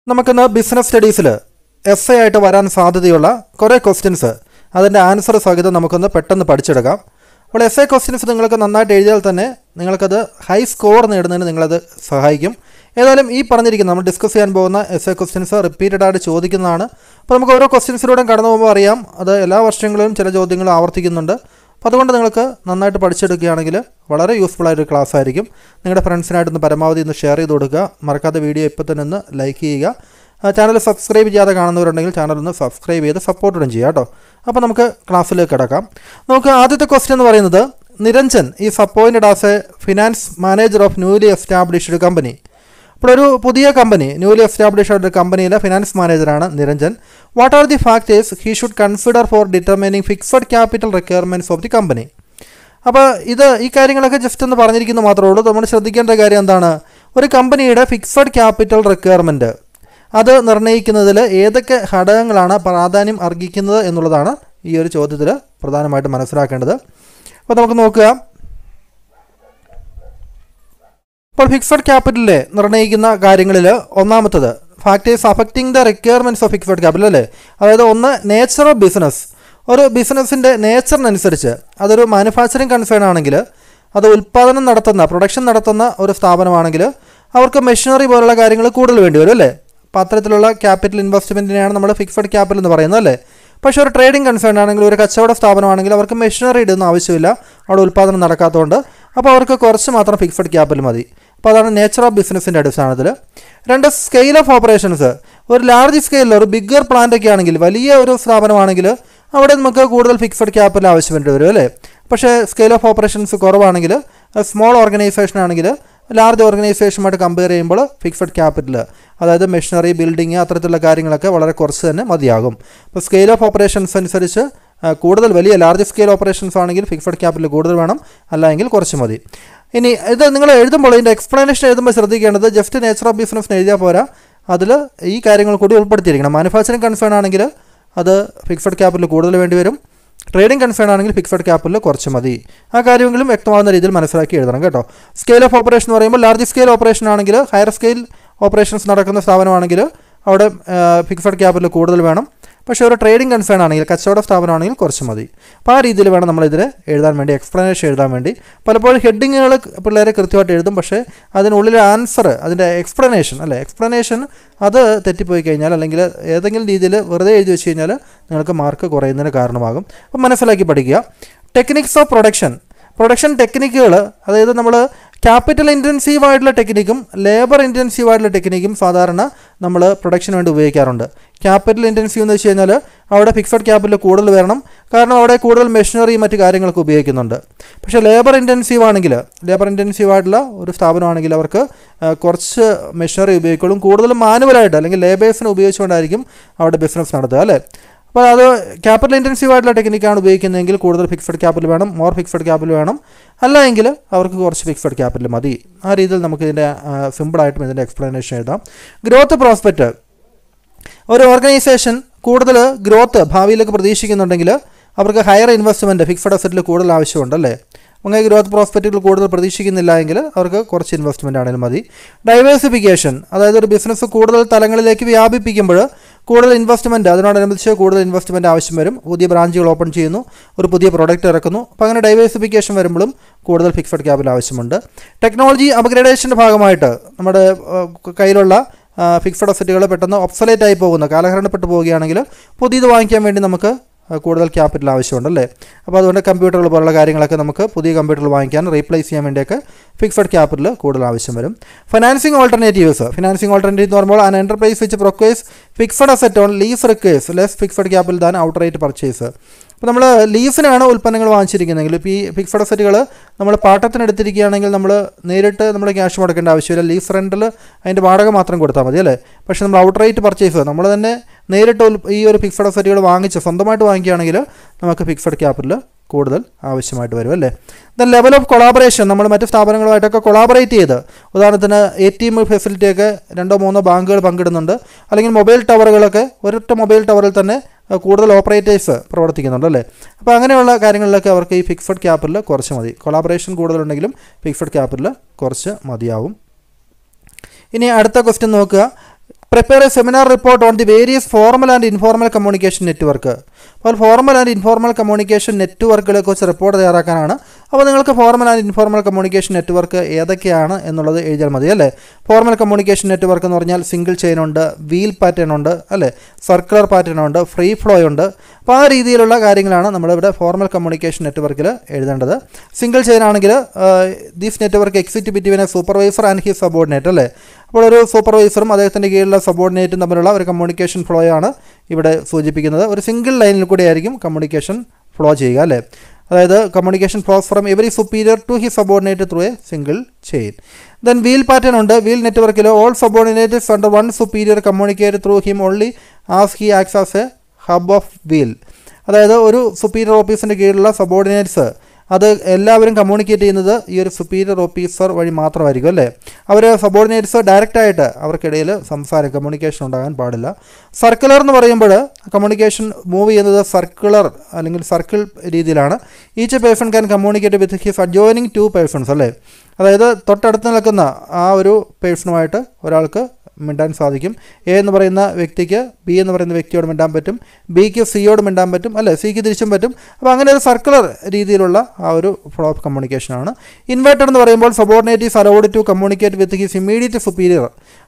നമുക്കിന്ന് business സ്റ്റഡീസിൽ S A ആയിട്ട് വരാൻ സാധ്യതയുള്ള കുറേ ക്വസ്റ്റ്യൻസ് അതിൻ്റെ ആൻസർ സഹിതം നമുക്കൊന്ന് പെട്ടെന്ന് പഠിച്ചെടുക്കാം. അപ്പോൾ എസ് എ ക്വസ്റ്റ്യൻസ് നിങ്ങൾക്ക് നന്നായിട്ട് എഴുതിയാൽ തന്നെ നിങ്ങൾക്കത് ഹൈ സ്കോർ നേടുന്നതിന് നിങ്ങളത് സഹായിക്കും. ഏതായാലും ഈ പറഞ്ഞിരിക്കുന്ന നമ്മൾ ഡിസ്കസ് ചെയ്യാൻ പോകുന്ന എസ് എ ക്വസ്റ്റ്യൻസ് റിപ്പീറ്റഡ് ആയിട്ട് ചോദിക്കുന്നതാണ്. അപ്പോൾ നമുക്ക് ഓരോ ക്വസ്റ്റ്യൻസിലൂടെ കടന്നു പോകുമ്പോൾ അറിയാം അത് എല്ലാ വർഷങ്ങളിലും ചില ചോദ്യങ്ങൾ ആവർത്തിക്കുന്നുണ്ട്. അപ്പോൾ അതുകൊണ്ട് നിങ്ങൾക്ക് നന്നായിട്ട് പഠിച്ചെടുക്കുകയാണെങ്കിൽ വളരെ യൂസ്ഫുൾ ആയൊരു ക്ലാസ് ആയിരിക്കും. നിങ്ങളുടെ ഫ്രണ്ട്സിനായിട്ടൊന്ന് പരമാവധി ഒന്ന് ഷെയർ ചെയ്ത് കൊടുക്കുക. മറക്കാതെ വീഡിയോ ഇപ്പോൾ തന്നെ ഒന്ന് ലൈക്ക് ചെയ്യുക. ചാനൽ സബ്സ്ക്രൈബ് ചെയ്യാതെ കാണുന്നവരുണ്ടെങ്കിൽ ചാനലൊന്ന് സബ്സ്ക്രൈബ് ചെയ്ത് സപ്പോർട്ടും ചെയ്യുക കേട്ടോ. അപ്പോൾ നമുക്ക് ക്ലാസ്സിലേക്ക് കിടക്കാം. നമുക്ക് ആദ്യത്തെ ക്വസ്റ്റ്യൻ എന്ന് പറയുന്നത്, Niranjan is appointed as a finance manager of newly established company. ഇപ്പോൾ ഒരു പുതിയ കമ്പനി, ന്യൂലി എസ്റ്റാബ്ലിഷ്ഡ് കമ്പനിയിലെ ഫിനാൻസ് മാനേജറാണ് Niranjan. What are the factors he should consider for determining fixed capital requirements of the company? അപ്പോൾ ഈ കാര്യങ്ങളൊക്കെ ജസ്റ്റ് ഒന്ന് പറഞ്ഞിരിക്കുന്നത് മാത്രമേ ഉള്ളൂ. നമ്മൾ ശ്രദ്ധിക്കേണ്ട കാര്യം എന്താണ്, ഒരു കമ്പനിയുടെ ഫിക്സഡ് ക്യാപിറ്റൽ റിക്വയർമെൻറ്റ് അത് നിർണ്ണയിക്കുന്നതിൽ ഏതൊക്കെ ഘടകങ്ങളാണ് പ്രാധാന്യം അർഹിക്കുന്നത് എന്നുള്ളതാണ് ഈ ഒരു ചോദ്യത്തിൽ പ്രധാനമായിട്ട് മനസ്സിലാക്കേണ്ടത്. അപ്പോൾ നമുക്ക് നോക്കുക. ഇപ്പോൾ ഫിക്സഡ് ക്യാപിറ്റലിലെ നിർണ്ണയിക്കുന്ന കാര്യങ്ങളിൽ ഒന്നാമത്തത് factors affecting the requirements of fixed capital അല്ലേ. അതായത് ഒന്ന്, നേച്ചർ ഓഫ് ബിസിനസ്. ഒരു ബിസിനസ്സിൻ്റെ നേച്ചറിനനുസരിച്ച് അതൊരു മാനുഫാക്ചറിങ് കൺസേൺ ആണെങ്കിൽ, അത് ഉൽപ്പാദനം നടത്തുന്ന പ്രൊഡക്ഷൻ നടത്തുന്ന ഒരു സ്ഥാപനമാണെങ്കിൽ അവർക്ക് മെഷീനറി പോലുള്ള കാര്യങ്ങൾ കൂടുതൽ വേണ്ടി വരും അല്ലേ. അപ്പോൾ അത്തരത്തിലുള്ള ക്യാപിറ്റൽ ഇൻവെസ്റ്റ്മെൻറ്റിനെയാണ് നമ്മൾ ഫിക്സഡ് ക്യാപിറ്റൽ എന്ന് പറയുന്നത് അല്ലേ. പക്ഷേ ഒരു ട്രേഡിംഗ് കൺസേൺ ആണെങ്കിൽ, ഒരു കച്ചവട സ്ഥാപനമാണെങ്കിൽ അവർക്ക് മെഷീനറി ഇടുന്ന ആവശ്യമില്ല, അവിടെ ഉൽപ്പാദനം നടക്കാത്തതുകൊണ്ട്. അപ്പോൾ അവർക്ക് കുറച്ച് മാത്രം ഫിക്സഡ് ക്യാപിറ്റൽ മതി. അപ്പോൾ അതാണ് നേച്ചർ ഓഫ് ബിസിനസ്സിൻ്റെ അടിസ്ഥാനത്തിൽ. രണ്ട്, സ്കെയിൽ ഓഫ് ഓപ്പറേഷൻസ്. ഒരു ലാർജ് സ്കെയിലിൽ ഒരു ബിഗ്ഗർ പ്ലാന്റ് ഒക്കെ ആണെങ്കിൽ, വലിയ ഒരു സ്ഥാപനമാണെങ്കിൽ അവിടെ നമുക്ക് കൂടുതൽ ഫിക്സഡ് ക്യാപിറ്റൽ ആവശ്യമായിട്ട് വരും അല്ലേ. പക്ഷേ സ്കെയിൽ ഓഫ് ഓപ്പറേഷൻസ് കുറവാണെങ്കിൽ, സ്മോൾ ഓർഗനൈസേഷൻ ആണെങ്കിൽ ലാർജ് ഓർഗനൈസേഷനുമായിട്ട് കമ്പയർ ചെയ്യുമ്പോൾ ഫിക്സഡ് ക്യാപിറ്റൽ, അതായത് മെഷീനറി, ബിൽഡിങ്, അത്തരത്തിലുള്ള കാര്യങ്ങളൊക്കെ വളരെ കുറച്ച് തന്നെ മതിയാകും. അപ്പോൾ സ്കെയിൽ ഓഫ് ഓപ്പറേഷൻസ് അനുസരിച്ച് കൂടുതൽ വലിയ ലാർജ് സ്കെയിൽ ഓപ്പറേഷൻസ് ആണെങ്കിൽ ഫിക്സഡ് ക്യാപിറ്റൽ കൂടുതൽ വേണം, അല്ലെങ്കിൽ കുറച്ച് മതി. ഇനി ഇത് നിങ്ങൾ എഴുതുമ്പോൾ ഇതിൻ്റെ എക്സ്പ്ലനേഷൻ എഴുതുമ്പോൾ ശ്രദ്ധിക്കേണ്ടത്, ജസ്റ്റ് നേച്ചർ ഓഫ് ബിസിനസ്സിന് എഴുതിയാൽ പോരാ, അതിൽ ഈ കാര്യങ്ങൾ കൂടി ഉൾപ്പെടുത്തിയിരിക്കണം. മാനുഫാക്ചറിങ് കൺസേൺ ആണെങ്കിൽ അത് ഫിക്സഡ് ക്യാപിറ്റൽ കൂടുതൽ വേണ്ടി വരും. ട്രേഡിംഗ് കൺസേൺ ആണെങ്കിൽ ഫിക്സഡ് ക്യാപിറ്റൽ കുറച്ച് മതി. ആ കാര്യങ്ങളും വ്യക്തമാകുന്ന രീതിയിൽ മനസ്സിലാക്കി എഴുതണം കേട്ടോ. സ്കെയിൽ ഓഫ് ഓപ്പറേഷൻ എന്ന് പറയുമ്പോൾ ലാർജ് സ്കെയിൽ ഓപ്പറേഷൻ ആണെങ്കിൽ, ഹയർ സ്കെയിൽ ഓപ്പറേഷൻസ് നടക്കുന്ന സ്ഥാപനമാണെങ്കിൽ അവിടെ ഫിക്സഡ് ക്യാപിറ്റൽ കൂടുതൽ വേണം. പക്ഷേ ഒരു ട്രേഡിംഗ് കൺസേൺ ആണെങ്കിൽ, കച്ചവട സ്ഥാപനമാണെങ്കിൽ കുറച്ച് മതി. അപ്പോൾ ആ രീതിയിൽ വേണം നമ്മളിതിൽ എഴുതാൻ വേണ്ടി, എക്സ്പ്ലനേഷൻ എഴുതാൻ വേണ്ടി. പലപ്പോഴും ഹെഡിങ്ങുകൾ പിള്ളേരെ കൃത്യമായിട്ട് എഴുതും, പക്ഷേ അതിനുള്ളിൽ ആൻസർ, അതിൻ്റെ എക്സ്പ്ലനേഷൻ അത് തെറ്റിപ്പോയി കഴിഞ്ഞാൽ, അല്ലെങ്കിൽ ഏതെങ്കിലും രീതിയിൽ വെറുതെ എഴുതി വെച്ച് കഴിഞ്ഞാൽ നിങ്ങൾക്ക് മാർക്ക് കുറയുന്നതിന് കാരണമാകും. അപ്പോൾ മനസ്സിലാക്കി പഠിക്കുക. ടെക്നിക്സ് ഓഫ് പ്രൊഡക്ഷൻ ടെക്നിക്കുകൾ, അതായത് നമ്മൾ ക്യാപിറ്റൽ ഇൻറ്റൻസീവ് ആയിട്ടുള്ള ടെക്നിക്കും ലേബർ ഇൻറ്റൻസീവ് ആയിട്ടുള്ള ടെക്നിക്കും സാധാരണ നമ്മൾ പ്രൊഡക്ഷന് വേണ്ടി ഉപയോഗിക്കാറുണ്ട്. ക്യാപിറ്റൽ ഇൻറ്റൻസീവ് എന്ന് വെച്ച് കഴിഞ്ഞാൽ അവിടെ ഫിക്സഡ് ക്യാപിറ്റൽ കൂടുതൽ വരണം, കാരണം അവിടെ കൂടുതൽ മെഷീനറി മറ്റു കാര്യങ്ങളൊക്കെ ഉപയോഗിക്കുന്നുണ്ട്. പക്ഷേ ലേബർ ഇൻറ്റൻസീവ് ആയിട്ടുള്ള ഒരു സ്ഥാപനമാണെങ്കിൽ അവർക്ക് കുറച്ച് മെഷീനറി ഉപയോഗിക്കുള്ളൂ, കൂടുതലും മാനുവലായിട്ട് അല്ലെങ്കിൽ ലേബേഴ്സിനെ ഉപയോഗിച്ചുകൊണ്ടായിരിക്കും അവിടെ ബിസിനസ് നടത്തുക അല്ലേ. അപ്പോൾ അത് ക്യാപിറ്റൽ ഇൻറ്റൻസീവ് ആയിട്ടുള്ള ടെക്നിക്കാണ് ഉപയോഗിക്കുന്നതെങ്കിൽ കൂടുതൽ ഫിക്സഡ് ക്യാപിറ്റൽ വേണം, മോർ ഫിക്സഡ് ക്യാപിറ്റൽ വേണം. അല്ല എങ്കിൽ അവർക്ക് കുറച്ച് ഫിക്സഡ് ക്യാപിറ്റൽ മതി. ആ രീതിയിൽ നമുക്ക് ഇതിൻ്റെ സിമ്പിളായിട്ടും ഇതിൻ്റെ എക്സ്പ്ലനേഷൻ എഴുതാം. Growth prospect. ഒരു ഓർഗനൈസേഷൻ കൂടുതൽ ഗ്രോത്ത് ഭാവിയിലേക്ക് പ്രതീക്ഷിക്കുന്നുണ്ടെങ്കിൽ അവർക്ക് ഹയർ ഇൻവെസ്റ്റ്മെൻറ്റ്, ഫിക്സഡ് അസറ്റിൽ കൂടുതൽ ആവശ്യമുണ്ട് അല്ലേ. അങ്ങനെ ഗ്രോത്ത് പ്രോസ്പെക്റ്റുകൾ കൂടുതൽ പ്രതീക്ഷിക്കുന്നില്ല എങ്കിൽ അവർക്ക് കുറച്ച് ഇൻവെസ്റ്റ്മെൻറ്റ് ആണെങ്കിലും മതി. ഡൈവേഴ്സിഫിക്കേഷൻ, അതായത് ഒരു ബിസിനസ് കൂടുതൽ തലങ്ങളിലേക്ക് വ്യാപിപ്പിക്കുമ്പോൾ കൂടുതൽ ഇൻവെസ്റ്റ്മെൻറ്റ്, അതിനോടനുബന്ധിച്ച് കൂടുതൽ ഇൻവെസ്റ്റ്മെൻറ്റ് ആവശ്യം വരും. പുതിയ ബ്രാഞ്ചുകൾ ഓപ്പൺ ചെയ്യുന്നു, ഒരു പുതിയ പ്രൊഡക്റ്റ് ഇറക്കുന്നു. അപ്പോൾ അങ്ങനെ ഡൈവേഴ്സിഫിക്കേഷൻ വരുമ്പോഴും കൂടുതൽ ഫിക്സഡ് ക്യാപിറ്റൽ ആവശ്യമുണ്ട്. ടെക്നോളജി അപ്ഗ്രേഡേഷൻ്റെ ഭാഗമായിട്ട് നമ്മുടെ കയ്യിലുള്ള ഫിക്സഡ് അസറ്റുകൾ പെട്ടെന്ന് ഒബ്സൊലേറ്റ് ആയി പോകുന്ന, കാലഹരണപ്പെട്ട് പോവുകയാണെങ്കിൽ പുതിയത് വാങ്ങിക്കാൻ വേണ്ടി നമുക്ക് കൂടുതൽ ക്യാപിറ്റൽ ആവശ്യമുണ്ടല്ലേ. അപ്പോൾ അതുകൊണ്ട് കമ്പ്യൂട്ടറുകൾ പോലുള്ള കാര്യങ്ങളൊക്കെ നമുക്ക് പുതിയ കമ്പ്യൂട്ടറുകൾ വാങ്ങിക്കാൻ, റീപ്ലേസ് ചെയ്യാൻ വേണ്ടിയൊക്കെ ഫിക്സഡ് ക്യാപിറ്റൽ കൂടുതൽ ആവശ്യം വരും. ഫിനാൻസിങ് ഓൾട്ടർനേറ്റീവ്സ് എന്ന് പറയുമ്പോൾ an enterprise which procures fixed asset on lease requires less fixed capital than outright purchase. അപ്പോൾ നമ്മൾ ലീസിനാണ് ഉൽപ്പന്നങ്ങൾ വാങ്ങിച്ചിരിക്കുന്നതെങ്കിൽ, ഇപ്പോൾ ഈ ഫിക്സഡ് അസറ്റുകൾ നമ്മൾ പാട്ടത്തിനെടുത്തിരിക്കുകയാണെങ്കിൽ നമ്മൾ നേരിട്ട് നമ്മൾ ക്യാഷ് മുടക്കേണ്ട ആവശ്യമില്ല, ലീസ് റെൻറ്റിൽ അതിൻ്റെ വാടക മാത്രം കൊടുത്താൽ മതി അല്ലേ. പക്ഷേ നമ്മൾ ഔട്ട്റൈറ്റ് പർച്ചേസ്, നമ്മൾ തന്നെ നേരിട്ട് ഈ ഒരു ഫിക്സഡ് അസറ്റുകൾ സ്വന്തമായിട്ട് വാങ്ങിക്കുകയാണെങ്കിൽ നമുക്ക് ഫിക്സഡ് ക്യാപിറ്റൽ കൂടുതൽ ആവശ്യമായിട്ട് വരും അല്ലേ. ദെൻ ലെവൽ ഓഫ് കൊളാബറേഷൻ, നമ്മൾ മറ്റ് സ്ഥാപനങ്ങളുമായിട്ടൊക്കെ കൊളാബറേറ്റ് ചെയ്ത്, ഉദാഹരണത്തിന് ATM ഫെസിലിറ്റിയൊക്കെ 2-3 ബാങ്കുകൾ പങ്കിടുന്നുണ്ട്, അല്ലെങ്കിൽ മൊബൈൽ ടവറുകളൊക്കെ ഒരൊറ്റ മൊബൈൽ ടവറിൽ തന്നെ കൂടുതൽ ഓപ്പറേറ്റേഴ്സ് പ്രവർത്തിക്കുന്നുണ്ട് അല്ലേ. അപ്പോൾ അങ്ങനെയുള്ള കാര്യങ്ങളിലൊക്കെ അവർക്ക് ഈ ഫിക്സഡ് ക്യാപിറ്റൽ കുറച്ച് മതി. കൊളാബറേഷൻ കൂടുതലുണ്ടെങ്കിലും ഫിക്സഡ് ക്യാപിറ്റൽ കുറച്ച് മതിയാവും. ഇനി അടുത്ത ക്വസ്റ്റ്യൻ നോക്കുക. prepare a seminar report on the various formal and informal communication network. അപ്പോൾ ഫോർമൽ ആൻഡ് ഇൻഫോർമൽ കമ്മ്യൂണിക്കേഷൻ നെറ്റ്വർക്കുകളെ കുറിച്ച് റിപ്പോർട്ട് തയ്യാറാക്കാനാണ്. അപ്പോൾ നിങ്ങൾക്ക് formal and informal communication network ഏതൊക്കെയാണ് എന്നുള്ളത് എഴുതിയാൽ മതി അല്ലേ. ഫോർമൽ കമ്മ്യൂണിക്കേഷൻ നെറ്റ്വർക്ക് എന്ന് പറഞ്ഞാൽ സിംഗിൾ ചെയിൻ ഉണ്ട്, വീൽ പാറ്റേൺ ഉണ്ട് അല്ലേ, സർക്കുലർ പാറ്റേൺ ഉണ്ട്, ഫ്രീ ഫ്ലോ ഉണ്ട്. അപ്പോൾ ആ രീതിയിലുള്ള കാര്യങ്ങളാണ് നമ്മളിവിടെ ഫോർമൽ കമ്മ്യൂണിക്കേഷൻ നെറ്റ്വർക്കിൽ എഴുതേണ്ടത്. സിംഗിൾ ചെയിൻ ആണെങ്കിൽ this network exist between a supervisor and his subordinate അല്ലേ. അപ്പോൾ ഒരു സൂപ്പർവൈസറും അദ്ദേഹത്തിൻ്റെ കീഴിലുള്ള സബോർഡിനേറ്റും തമ്മിലുള്ള ഒരു കമ്മ്യൂണിക്കേഷൻ ഫ്ലോ ആണ് ഇവിടെ സൂചിപ്പിക്കുന്നത്. ഒരു സിംഗിൾ ലൈനിൽ കൂടി ആയിരിക്കും കമ്മ്യൂണിക്കേഷൻ ഫ്ലോ ചെയ്യുക അല്ലേ. അതായത് communication flows from every superior to his subordinate through a single chain. Then wheel pattern ഉണ്ട്. വീൽ നെറ്റ്വർക്കിൽ all subordinates under one superior communicate through him only as he acts as a hub of wheel. അതായത് ഒരു superior ഓഫീസിൻ്റെ കീഴിലുള്ള subordinates അത് എല്ലാവരും communicate ചെയ്യുന്നത് ഈ ഒരു സുപ്പീരിയർ ഓഫീസർ വഴി മാത്രമായിരിക്കും അല്ലേ. അവർ സബോർഡിനേറ്റ്സ് ഡയറക്റ്റായിട്ട് അവർക്കിടയിൽ കമ്മ്യൂണിക്കേഷൻ ഉണ്ടാകാൻ പാടില്ല. സർക്കുലർ എന്ന് പറയുമ്പോൾ കമ്മ്യൂണിക്കേഷൻ മൂവ് ചെയ്യുന്നത് സർക്കുലർ അല്ലെങ്കിൽ സർക്കിൾ രീതിയിലാണ്. Each person can communicate with his adjoining two persons അല്ലേ. അതായത് തൊട്ടടുത്ത് നിൽക്കുന്ന ആ ഒരു പേഴ്സണുമായിട്ട് ഒരാൾക്ക് മിണ്ടാൻ സാധിക്കും. എ എന്ന് പറയുന്ന വ്യക്തിക്ക് ബി എന്ന് പറയുന്ന വ്യക്തിയോട് മിണ്ടാൻ പറ്റും, ബിക്ക് സിയോട് മിണ്ടാൻ പറ്റും അല്ലേ, സിക്ക് തിരിച്ചും പറ്റും. അപ്പോൾ അങ്ങനെ ഒരു സർക്കുലർ രീതിയിലുള്ള ആ ഒരു ഫ്ലോ ഓഫ് കമ്മ്യൂണിക്കേഷനാണ്. ഇൻവേർട്ടഡ് എന്ന് പറയുമ്പോൾ subordinate is allowed to communicate with his immediate superior.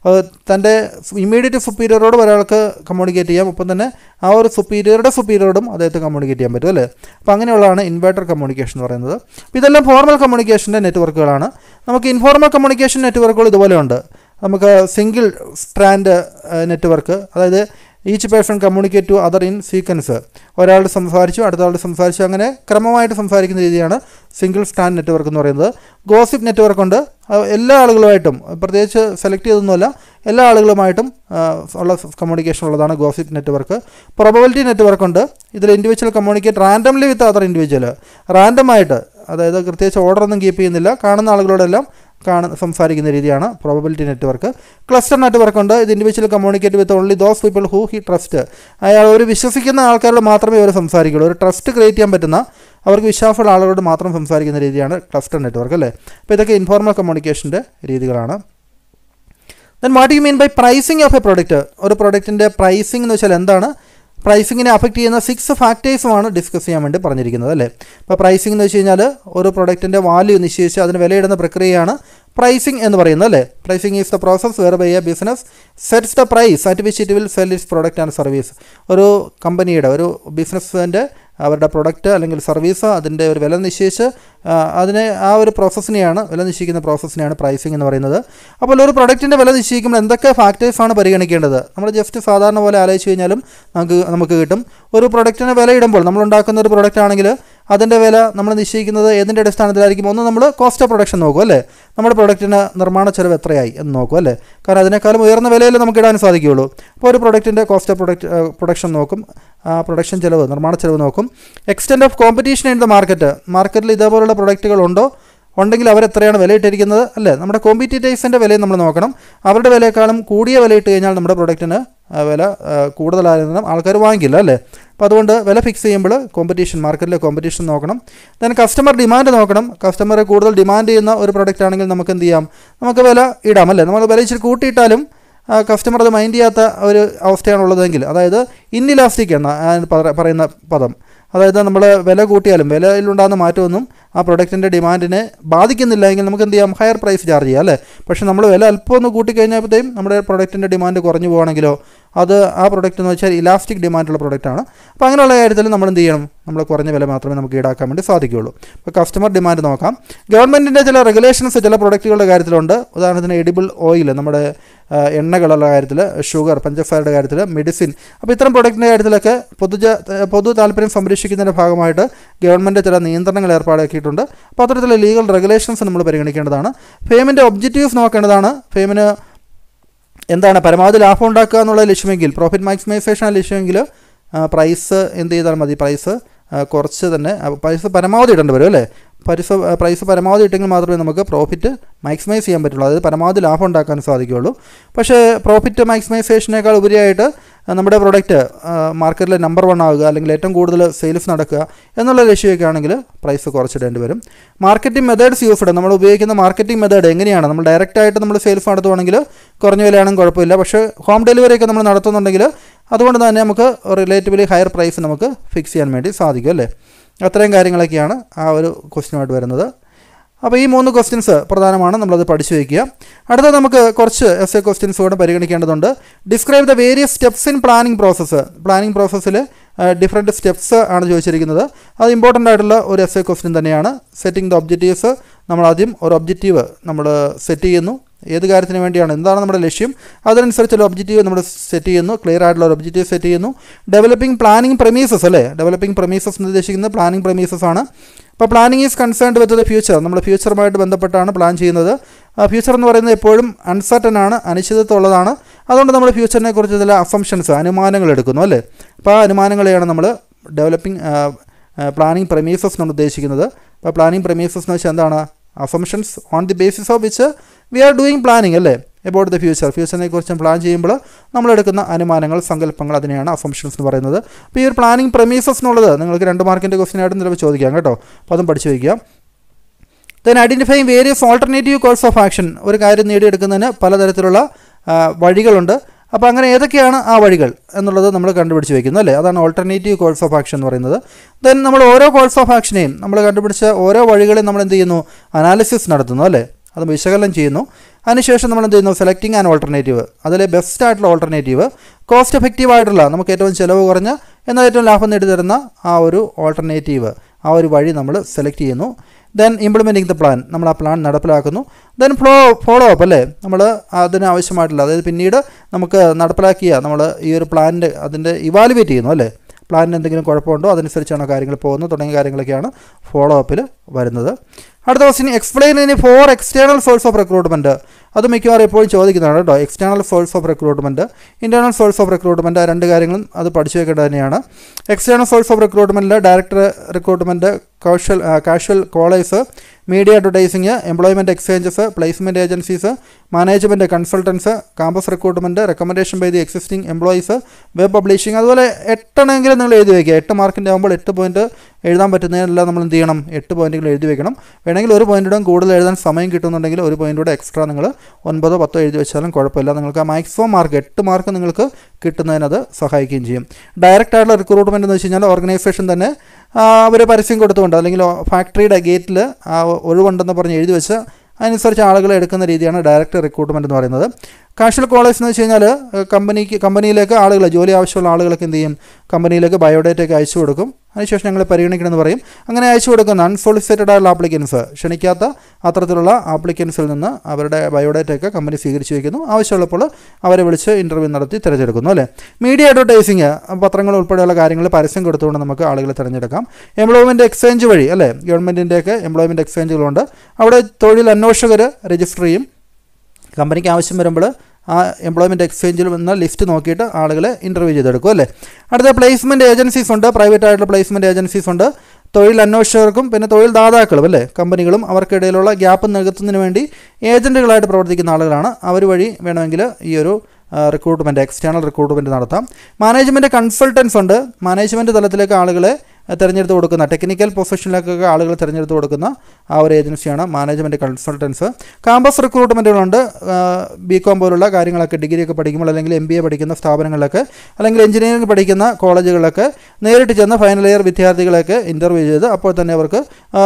തൻ്റെ ഇമ്മീഡിയറ്റ് സുപ്പീരിയറോട് ഒരാൾക്ക് കമ്മ്യൂണിക്കേറ്റ് ചെയ്യാം, ഒപ്പം തന്നെ ആ ഒരു സുപ്പീരിയറോടും അദ്ദേഹത്തെ കമ്മ്യൂണിക്കേറ്റ് ചെയ്യാൻ പറ്റും അല്ലേ. അപ്പോൾ അങ്ങനെയുള്ളതാണ് ഇൻവേർട്ടർ കമ്മ്യൂണിക്കേഷൻ എന്ന് പറയുന്നത്. അപ്പോൾ ഇതെല്ലാം ഫോർമൽ കമ്മ്യൂണിക്കേഷൻ്റെ നെറ്റ്വർക്കുകളാണ്. നമുക്ക് ഇൻഫോർമൽ കമ്മ്യൂണിക്കേഷൻ നെറ്റ്വർക്കുകൾ ഇതുപോലെയുണ്ട്. നമുക്ക് സിംഗിൾ സ്ട്രാൻഡ് നെറ്റ്വർക്ക്, അതായത് each person communicate to other in sequence. ഒരാൾ സംസാരിച്ചു, അടുത്ത ആൾ സംസാരിച്ചു, അങ്ങനെ ക്രമമായിട്ട് സംസാരിക്കുന്ന രീതിയാണ് സിംഗിൾ സ്ട്രാൻഡ് നെറ്റ്വർക്ക് എന്ന് പറയുന്നത്. ഗോസിപ്പ് നെറ്റ്വർക്ക് ഉണ്ട്. എല്ലാ ആളുകളുമായിട്ടും പ്രത്യേകിച്ച് സെലക്ട് ചെയ്തൊന്നുമല്ല, എല്ലാ ആളുകളുമായിട്ടും ഉള്ള കമ്മ്യൂണിക്കേഷൻ ഉള്ളതാണ് ഗോസിപ്പ് നെറ്റ്വർക്ക്. പ്രോബബിലിറ്റി നെറ്റ്വർക്ക് ഉണ്ട്. ഇതിൽ individual communicate randomly with other individual. റാൻഡമായിട്ട്, അതായത് പ്രത്യേകിച്ച് ഓർഡറൊന്നും കീപ്പ് ചെയ്യുന്നില്ല, കാണുന്ന ആളുകളോടെല്ലാം സംസാരിക്കുന്ന രീതിയാണ് പ്രോബബിലിറ്റി നെറ്റ്വർക്ക്. ക്ലസ്റ്റർ നെറ്റ്വർക്ക് ഉണ്ട്. ഇത് individual communicate with only those people who he trust. അയാൾ ഒരു വിശ്വസിക്കുന്ന ആൾക്കാരോട് മാത്രമേ അവർ സംസാരിക്കുള്ളൂ. ഒരു ട്രസ്റ്റ് ക്രിയേറ്റ് ചെയ്യാൻ പറ്റുന്ന, അവർക്ക് വിശ്വാസമുള്ള ആളുകളോട് മാത്രം സംസാരിക്കുന്ന രീതിയാണ് ക്ലസ്റ്റർ നെറ്റ്വർക്ക് അല്ലേ. അപ്പോൾ ഇതൊക്കെ ഇൻഫോർമൽ കമ്മ്യൂണിക്കേഷൻ്റെ രീതികളാണ്. Then what you mean by pricing of a product? ഒരു പ്രൊഡക്റ്റിൻ്റെ പ്രൈസിംഗ് എന്ന് വെച്ചാൽ എന്താണ്? പ്രൈസിങ്ങിനെ അഫക്റ്റ് ചെയ്യുന്ന 6 ഫാക്ടേഴ്സുമാണ് ഡിസ്കസ് ചെയ്യാൻ വേണ്ടി പറഞ്ഞിരിക്കുന്നത് അല്ലേ. അപ്പോൾ പ്രൈസിംഗ് എന്ന് വെച്ച് കഴിഞ്ഞാൽ ഒരു പ്രൊഡക്റ്റിൻ്റെ വാല്യൂ നിശ്ചയിച്ച് അതിന് വിലയിടുന്ന പ്രക്രിയയാണ് പ്രൈസിംഗ് എന്ന് പറയുന്നത് അല്ലേ. Pricing is the process where by a business sets the price at which it will sell its product and service. ഒരു കമ്പനിയുടെ, ഒരു ബിസിനസ്സിൻ്റെ അവരുടെ പ്രൊഡക്റ്റ് അല്ലെങ്കിൽ സർവീസ് അതിൻ്റെ ഒരു വില നിശ്ചയിച്ച് അതിനെ ആ ഒരു പ്രോസസ്സിനെയാണ്, വില നിശ്ചയിക്കുന്ന പ്രോസസ്സിനെയാണ് പ്രൈസിംഗ് എന്ന് പറയുന്നത്. അപ്പോൾ ഒരു പ്രൊഡക്റ്റിൻ്റെ വില നിശ്ചയിക്കുമ്പോൾ എന്തൊക്കെ ഫാക്ടേഴ്സാണ് പരിഗണിക്കേണ്ടത്? നമ്മൾ ജസ്റ്റ് സാധാരണ പോലെ ആലോചിച്ച് കഴിഞ്ഞാലും നമുക്ക് കിട്ടും. ഒരു പ്രൊഡക്റ്റിന് വില ഇടുമ്പോൾ, നമ്മളുണ്ടാക്കുന്ന ഒരു പ്രൊഡക്റ്റ് ആണെങ്കിൽ അതിൻ്റെ വില നമ്മൾ നിശ്ചയിക്കുന്നത് ഏതിൻ്റെ അടിസ്ഥാനത്തിലായിരിക്കും? ഒന്ന് നമ്മൾ കോസ്റ്റ് ഓഫ് പ്രൊഡക്ഷൻ നോക്കും അല്ലേ. നമ്മുടെ പ്രൊഡക്റ്റിന് നിർമ്മാണ ചെലവ് എത്രയായി എന്ന് നോക്കും അല്ലേ. കാരണം അതിനേക്കാളും ഉയർന്ന വിലയിൽ നമുക്ക് ഇടാൻ സാധിക്കുകയുള്ളൂ. അപ്പോൾ ഒരു പ്രൊഡക്റ്റിൻ്റെ കോസ്റ്റ് ഓഫ് പ്രൊഡക്ഷൻ നോക്കും, പ്രൊഡക്ഷൻ ചെലവ്, നിർമ്മാണ ചെലവ് നോക്കും. Extent of competition in the മാർക്കറ്റിൽ ഇതേപോലുള്ള പ്രൊഡക്റ്റുകൾ ഉണ്ടെങ്കിൽ അവരെത്രയാണ് വിലയിട്ടിരിക്കുന്നത് അല്ലേ. നമ്മുടെ കോമ്പറ്റീറ്റേഴ്സിൻ്റെ വിലയും നമ്മൾ നോക്കണം. അവരുടെ വിലയേക്കാളും കൂടിയ വിലയിട്ട് കഴിഞ്ഞാൽ നമ്മുടെ പ്രൊഡക്റ്റിന് വില കൂടുതലായിരുന്ന ആൾക്കാർ വാങ്ങിക്കില്ല അല്ലേ. അപ്പോൾ അതുകൊണ്ട് വില ഫിക്സ് ചെയ്യുമ്പോൾ മാർക്കറ്റിലെ കോമ്പറ്റീഷൻ നോക്കണം. ദെൻ കസ്റ്റമർ ഡിമാൻഡ് നോക്കണം. കസ്റ്റമർ കൂടുതൽ ഡിമാൻഡ് ചെയ്യുന്ന ഒരു പ്രൊഡക്റ്റ് ആണെങ്കിൽ നമുക്ക് എന്ത് ചെയ്യാം? നമുക്ക് വില ഇടാം അല്ലേ. നമ്മൾ വില ഇച്ചിരി കൂട്ടിയിട്ടാലും കസ്റ്റമർ അത് മൈൻഡ് ചെയ്യാത്ത ഒരു അവസ്ഥയാണുള്ളതെങ്കിൽ, അതായത് ഇന്നിലാസ്റ്റിക് എന്ന പറയുന്ന പദം, അതായത് നമ്മൾ വില കൂട്ടിയാലും വിലയിലുണ്ടാകുന്ന മാറ്റമൊന്നും ആ പ്രൊഡക്റ്റിൻ്റെ ഡിമാൻഡിനെ ബാധിക്കുന്നില്ല എങ്കിൽ നമുക്ക് എന്ത് ചെയ്യാം? ഹയർ പ്രൈസ് ചാർജ് ചെയ്യാം അല്ലേ. പക്ഷേ നമ്മൾ വില അല്പം ഒന്ന് കൂട്ടിക്കഴിഞ്ഞപ്പോഴത്തേക്കും നമ്മുടെ പ്രൊഡക്റ്റിൻ്റെ ഡിമാൻഡ് കുറഞ്ഞു പോകുകയാണെങ്കിലോ അത് ആ പ്രൊഡക്റ്റ് എന്ന് വെച്ചാൽ ഇലാസ്റ്റിക് ഡിമാൻഡുള്ള പ്രൊഡക്റ്റാണ്. അപ്പോൾ അങ്ങനെയുള്ള കാര്യത്തിൽ നമ്മൾ എന്ത് ചെയ്യണം? നമ്മൾ കുറഞ്ഞ വില മാത്രമേ നമുക്ക് ഈടാക്കാൻ വേണ്ടി സാധിക്കുകയുള്ളൂ. അപ്പോൾ കസ്റ്റമർ ഡിമാൻഡ് നോക്കാം. ഗവൺമെൻറ്റിൻ്റെ ചില റെഗുലേഷൻസ് ചില പ്രൊഡക്റ്റുകളുടെ കാര്യത്തിലുണ്ട്. ഉദാഹരണത്തിന് എഡിബിൾ ഓയിൽ, നമ്മുടെ എണ്ണകളുള്ള കാര്യത്തിൽ, ഷുഗർ, പഞ്ചസാരയുടെ കാര്യത്തിൽ, മെഡിസിൻ. അപ്പോൾ ഇത്തരം പ്രൊഡക്റ്റിൻ്റെ കാര്യത്തിലൊക്കെ പൊതു താല്പര്യം സംരക്ഷിക്കുന്നതിൻ്റെ ഭാഗമായിട്ട് ഗവൺമെൻറ് ചില നിയന്ത്രണങ്ങൾ ഏർപ്പാടാക്കിയിട്ടുണ്ട്. അപ്പോൾ അത്തരത്തിലുള്ള ലീഗൽ റെഗുലേഷൻസ് നമ്മൾ പരിഗണിക്കേണ്ടതാണ്. ഫേമിൻ്റെ ഒബ്ജക്റ്റീവ്സ് നോക്കേണ്ടതാണ്. ഫേമിന് എന്താണ് പരമാവധി ലാഭം ഉണ്ടാക്കുക എന്നുള്ള ലക്ഷ്യമെങ്കിൽ, പ്രോഫിറ്റ് മാക്സിമൈസേഷൻ ലക്ഷ്യമെങ്കിൽ പ്രൈസ് എന്ത് ചെയ്താൽ മതി? പ്രൈസ് കുറച്ച് തന്നെ പ്രൈസ് പരമാവധി ഇടേണ്ടി വരും അല്ലേ. പ്രൈസ് പരമാവധി ഇട്ടെങ്കിൽ മാത്രമേ നമുക്ക് പ്രോഫിറ്റ് മാക്സിമൈസ് ചെയ്യാൻ പറ്റുള്ളൂ, അതായത് പരമാവധി ലാഭം ഉണ്ടാക്കാൻ സാധിക്കുകയുള്ളൂ. പക്ഷേ പ്രോഫിറ്റ് മാക്സിമൈസേഷനേക്കാൾ ഉപരിയായിട്ട് നമ്മുടെ പ്രൊഡക്റ്റ് മാർക്കറ്റിൽ നമ്പർ 1 ആവുക, അല്ലെങ്കിൽ ഏറ്റവും കൂടുതൽ സെയിൽസ് നടക്കുക എന്നുള്ള ലക്ഷ്യമൊക്കെ ആണെങ്കിൽ പ്രൈസ് കുറച്ചിടേണ്ടി വരും. മാർക്കറ്റിംഗ് മെത്തേഡ്സ് യൂസ്ഡ്, നമ്മൾ ഉപയോഗിക്കുന്ന മാർക്കറ്റിംഗ് മെത്തേഡ് എങ്ങനെയാണ്? നമ്മൾ ഡയറക്റ്റായിട്ട് നമ്മൾ സെയിൽസ് നടത്തുവാണെങ്കിൽ കുറഞ്ഞ വിലയാണെങ്കിൽ കുഴപ്പമില്ല. പക്ഷേ ഹോം ഡെലിവറി ഒക്കെ നമ്മൾ നടത്തുന്നുണ്ടെങ്കിൽ അതുകൊണ്ട് തന്നെ നമുക്ക് റിലേറ്റീവ്ലി ഹയർ പ്രൈസ് നമുക്ക് ഫിക്സ് ചെയ്യാൻ വേണ്ടി സാധിക്കും അല്ലേ. അത്രയും കാര്യങ്ങളൊക്കെയാണ് ആ ഒരു ക്വസ്റ്റ്യനുമായിട്ട് വരുന്നത്. അപ്പോൾ ഈ 3 ക്വസ്റ്റ്യൻസ് പ്രധാനമാണ്, നമ്മളത് പഠിച്ചു വയ്ക്കുക. അടുത്ത നമുക്ക് കുറച്ച് എസ് എ ക്വസ്റ്റ്യൻസ് കൂടെ പരിഗണിക്കേണ്ടതുണ്ട്. Describe the various steps in planning process. Planning പ്രോസസ്സിൽ ഡിഫറെൻറ്റ് സ്റ്റെപ്സ് ആണ് ചോദിച്ചിരിക്കുന്നത്. അത് ഇമ്പോർട്ടൻ്റ് ആയിട്ടുള്ള ഒരു എസ് എ ക്വസ്റ്റ്യൻ തന്നെയാണ്. സെറ്റിംഗ് ദ ഒബ്ജക്റ്റീവ്സ്, നമ്മൾ ആദ്യം ഒരു ഒബ്ജക്റ്റീവ് നമ്മൾ സെറ്റ് ചെയ്യുന്നു. ഏത് കാര്യത്തിന് വേണ്ടിയാണ്, എന്താണ് നമ്മുടെ ലക്ഷ്യം, അതിനനുസരിച്ചുള്ള ഒബ്ജക്റ്റീവ് നമ്മൾ സെറ്റ് ചെയ്യുന്നു. ക്ലിയർ ആയിട്ടുള്ള ഒരു ഒബ്ജക്റ്റീവ് സെറ്റ് ചെയ്യുന്നു. ഡെവലപ്പിംഗ് പ്ലാനിംഗ് പ്രമീസസ് അല്ലേ. ഡെവലപ്പിംഗ് പ്രമീസസ് എന്ന് ഉദ്ദേശിക്കുന്നത് പ്ലാനിംഗ് പ്രമീസസ് ആണ്. അപ്പോൾ planning is concerned with the future, നമ്മൾ ഫ്യൂച്ചറുമായിട്ട് ബന്ധപ്പെട്ടാണ് പ്ലാൻ ചെയ്യുന്നത്. ഫ്യൂച്ചർ എന്ന് പറയുന്നത് എപ്പോഴും അൺസർട്ടൻ ആണ്, അനിശ്ചിതത്വം ഉള്ളതാണ്. അതുകൊണ്ട് നമ്മൾ ഫ്യൂച്ചറിനെ കുറിച്ച് ചില അസംഷൻസ്, അനുമാനങ്ങൾ എടുക്കുന്നു അല്ലേ. അപ്പോൾ ആ അനുമാനങ്ങളെയാണ് നമ്മൾ ഡെവലപ്പിംഗ് പ്ലാനിംഗ് പ്രമീസസ് നമ്മൾ ഉദ്ദേശിക്കുന്നത്. അപ്പോൾ പ്ലാനിംഗ് പ്രമീസസ് എന്ന് വെച്ചാൽ എന്താണ്? Assumptions on the basis of which we are doing planning അല്ലേ. എബൌട്ട് ദ ഫ്യൂച്ചറിനെ കുറിച്ച് പ്ലാൻ ചെയ്യുമ്പോൾ നമ്മളെടുക്കുന്ന അനുമാനങ്ങൾ, സങ്കല്പങ്ങൾ, അതിനെയാണ് അസംഷൻസ് എന്ന് പറയുന്നത്. അപ്പോൾ ഈ ഒരു പ്ലാനിംഗ് പ്രമീസസ് എന്നുള്ളത് നിങ്ങൾക്ക് 2 മാർക്കിൻ്റെ ക്വസ്റ്റ്യൻ ആയിട്ട് ചിലപ്പോൾ ചോദിക്കാം കേട്ടോ. അപ്പോൾ അതും പഠിച്ചു വയ്ക്കുക. Then identifying various alternative course of action. ഒരു കാര്യം നേടിയെടുക്കുന്നതിന് പലതരത്തിലുള്ള വഴികളുണ്ട്. അപ്പോൾ അങ്ങനെ ഏതൊക്കെയാണ് ആ വഴികൾ എന്നുള്ളത് നമ്മൾ കണ്ടുപിടിച്ച് വയ്ക്കുന്നു അല്ലേ. അതാണ് ഓൾട്ടർനേറ്റീവ് കോഴ്സ് ഓഫ് ആക്ഷൻ എന്ന് പറയുന്നത്. ദെൻ നമ്മൾ ഓരോ കോഴ്സ് ഓഫ് ആക്ഷനെയും നമ്മൾ കണ്ടുപിടിച്ച ഓരോ വഴികളെയും നമ്മൾ എന്ത് ചെയ്യുന്നു? അനാലിസിസ് നടത്തുന്നു അല്ലേ. അത് വിശകലനം ചെയ്യുന്നു. അതിനുശേഷം നമ്മൾ എന്ത് ചെയ്യുന്നു? സെലക്ടിങ് ആൻ ഓൾട്ടർനേറ്റീവ്, അതിലെ ബെസ്റ്റ് ആയിട്ടുള്ള ഓൾട്ടർനേറ്റീവ്, കോസ്റ്റ് എഫക്റ്റീവ് ആയിട്ടുള്ള, നമുക്ക് ഏറ്റവും ചിലവ് കുറഞ്ഞ എന്നാൽ ഏറ്റവും ലാഭം നേടിത്തരുന്ന ആ ഒരു ഓൾട്ടർനേറ്റീവ്, ആ ഒരു വഴി നമ്മൾ സെലക്ട് ചെയ്യുന്നു. ദെൻ ഇംപ്ലിമെൻറ്റിങ് ദ പ്ലാൻ, നമ്മൾ ആ പ്ലാൻ നടപ്പിലാക്കുന്നു. ദെൻ ഫോളോ അപ്പ് അല്ലേ, നമ്മൾ അതിന് ആവശ്യമായിട്ടുള്ള, അതായത് പിന്നീട് നമുക്ക് നടപ്പിലാക്കിയ നമ്മൾ ഈ ഒരു പ്ലാനിൻ്റെ അതിൻ്റെ ഇവാലുവേറ്റ് ചെയ്യുന്നു അല്ലേ. പ്ലാനിന് എന്തെങ്കിലും കുഴപ്പമുണ്ടോ, അതനുസരിച്ചാണ് കാര്യങ്ങൾ പോകുന്നത്, തുടങ്ങിയ കാര്യങ്ങളൊക്കെയാണ് ഫോളോ അപ്പിൽ വരുന്നത്. അടുത്ത ക്വസ്റ്റ്യൻ, എക്സ്പ്ലെയിൻ ഇനി 4 എക്സ്റ്റേണൽ സോഴ്സ് ഓഫ് റിക്രൂട്ട്മെൻറ്റ്. അത് മിക്കവാറും എപ്പോഴും ചോദിക്കുന്നതാണ് കേട്ടോ. External source of recruitment, internal source of recruitment, ആ 2 കാര്യങ്ങളും അത് പഠിച്ചു വെക്കേണ്ടത് തന്നെയാണ്. എക്സ്റ്റേണൽ സോഴ്സ് ഓഫ് റിക്രൂട്ട്മെൻറ്റിൽ director recruitment, casual callers, media advertising, employment exchanges, placement agencies, management consultants, campus recruitment, recommendation by the existing employees, web publishing. അതുപോലെ 8 എണ്ണമെങ്കിലും നിങ്ങൾ എഴുതി വയ്ക്കുക. 8 മാർക്കിൻ്റെ ആകുമ്പോൾ 8 പോയിൻറ്റ് എഴുതാൻ പറ്റുന്നതിനെല്ലാം നമ്മൾ എന്ത് ചെയ്യണം? 8 പോയിൻറ്റുകൾ എഴുതി വെക്കണം. വേണമെങ്കിൽ 1 പോയിൻറ്റൂടെ കൂടുതൽ എഴുതാൻ സമയം കിട്ടുന്നുണ്ടെങ്കിൽ 1 പോയിൻറ്റൂടെ എക്സ്ട്രാ നിങ്ങൾ 9 10 എഴുതി വെച്ചാലും കുഴപ്പമില്ല. നിങ്ങൾക്ക് ആ മാക്സിമം മാർക്ക് 8 മാർക്ക് നിങ്ങൾക്ക് കിട്ടുന്നതിനത് സഹായിക്കുകയും ചെയ്യും. ഡയറക്റ്റ് ആയിട്ടുള്ള റിക്രൂട്ട്മെൻറ്റ് എന്ന് വെച്ച് കഴിഞ്ഞാൽ ഓർഗനൈസേഷൻ തന്നെ അവർ പരസ്യം കൊടുത്തുകൊണ്ട്, അല്ലെങ്കിൽ ഫാക്ടറിയുടെ ഗേറ്റിൽ ഒഴിവുണ്ടെന്ന് പറഞ്ഞ് എഴുതി വെച്ച് അതിനനുസരിച്ച് ആളുകളെ എടുക്കുന്ന രീതിയാണ് ഡയറക്റ്റ് റിക്രൂട്ട്മെൻറ്റ് എന്ന് പറയുന്നത്. കാഷ്വൽ കോളേജ് എന്ന് വെച്ച് കഴിഞ്ഞാൽ കമ്പനിയിലേക്ക് ആളുകൾ, ജോലി ആവശ്യമുള്ള ആളുകളൊക്കെ എന്ത് ചെയ്യും? കമ്പനിയിലേക്ക് ബയോഡേറ്റയൊക്കെ അയച്ചു കൊടുക്കും. അതിനുശേഷം ഞങ്ങൾ പരിഗണിക്കണമെന്ന് പറയും. അങ്ങനെ അയച്ചു കൊടുക്കുന്ന അൺസോളിസിറ്റഡ് ആയിട്ടുള്ള ആപ്ലിക്കൻസ്, ക്ഷണിക്കാത്ത അത്തരത്തിലുള്ള ആപ്ലിക്കൻസിൽ നിന്ന് അവരുടെ ബയോഡേറ്റയൊക്കെ കമ്പനി സ്വീകരിച്ച് വയ്ക്കുന്നു. ആവശ്യമുള്ളപ്പോൾ അവരെ വിളിച്ച് ഇൻ്റർവ്യൂ നടത്തി തിരഞ്ഞെടുക്കുന്നു അല്ലേ. മീഡിയ അഡ്വർടൈസിങ്, പത്രങ്ങൾ ഉൾപ്പെടെയുള്ള കാര്യങ്ങൾ പരസ്യം കൊടുത്തുകൊണ്ട് നമുക്ക് ആളുകളെ തിരഞ്ഞെടുക്കാം. എംപ്ലോയ്മെൻറ്റ് എക്സ്ചേഞ്ച് വഴി അല്ലേ, ഗവൺമെൻറ്റിൻ്റെയൊക്കെ എംപ്ലോയ്മെൻറ്റ് എക്സ്ചേഞ്ചുകളുണ്ട്. അവിടെ തൊഴിൽ അന്വേഷകർ രജിസ്റ്റർ ചെയ്യും. കമ്പനിക്ക് ആവശ്യം വരുമ്പോൾ ആ എംപ്ലോയ്മെൻറ്റ് എക്സ്ചേഞ്ചിൽ വന്ന ലിസ്റ്റ് നോക്കിയിട്ട് ആളുകളെ ഇൻ്റർവ്യൂ ചെയ്തെടുക്കും അല്ലേ. അടുത്ത പ്ലേസ്മെൻറ്റ് ഏജൻസീസ് ഉണ്ട്, പ്രൈവറ്റ് ആയിട്ടുള്ള പ്ലേസ്മെൻറ്റ് ഏജൻസീസ് ഉണ്ട്. തൊഴിൽ അന്വേഷകർക്കും പിന്നെ തൊഴിൽ ദാതാക്കളും അല്ലേ, കമ്പനികളും അവർക്കിടയിലുള്ള ഗ്യാപ്പ് നികത്തുന്നതിന് വേണ്ടി ഏജൻറ്റുകളായിട്ട് പ്രവർത്തിക്കുന്ന ആളുകളാണ്. അവർ വഴി വേണമെങ്കിൽ ഈ ഒരു റിക്രൂട്ട്മെൻറ്റ്, എക്സ്റ്റേണൽ റിക്രൂട്ട്മെൻറ്റ് നടത്താം. മാനേജ്മെൻറ്റ് കൺസൾട്ടൻസ് ഉണ്ട്. മാനേജ്മെൻറ്റ് തലത്തിലേക്ക് ആളുകളെ തിരഞ്ഞെടുത്ത് കൊടുക്കുന്ന, ടെക്നിക്കൽ പൊസിഷനിലേക്കൊക്കെ ആളുകൾ തിരഞ്ഞെടുത്ത് കൊടുക്കുന്ന ആ ഒരു ഏജൻസിയാണ് മാനേജ്മെൻറ്റ് കൺസൾട്ടൻസ്. ക്യാമ്പസ് റിക്രൂട്ട്മെൻറ്റുകളുണ്ട്. ബികോം പോലുള്ള കാര്യങ്ങളൊക്കെ, ഡിഗ്രിയൊക്കെ പഠിക്കുമ്പോൾ അല്ലെങ്കിൽ MBA പഠിക്കുന്ന സ്ഥാപനങ്ങളിലൊക്കെ, അല്ലെങ്കിൽ എഞ്ചിനീയറിംഗ് പഠിക്കുന്ന കോളേജുകളിലൊക്കെ നേരിട്ട് ചെന്ന് ഫൈനൽ ഇയർ വിദ്യാർത്ഥികളെയൊക്കെ ഇൻ്റർവ്യൂ ചെയ്ത് അപ്പോൾ തന്നെ അവർക്ക്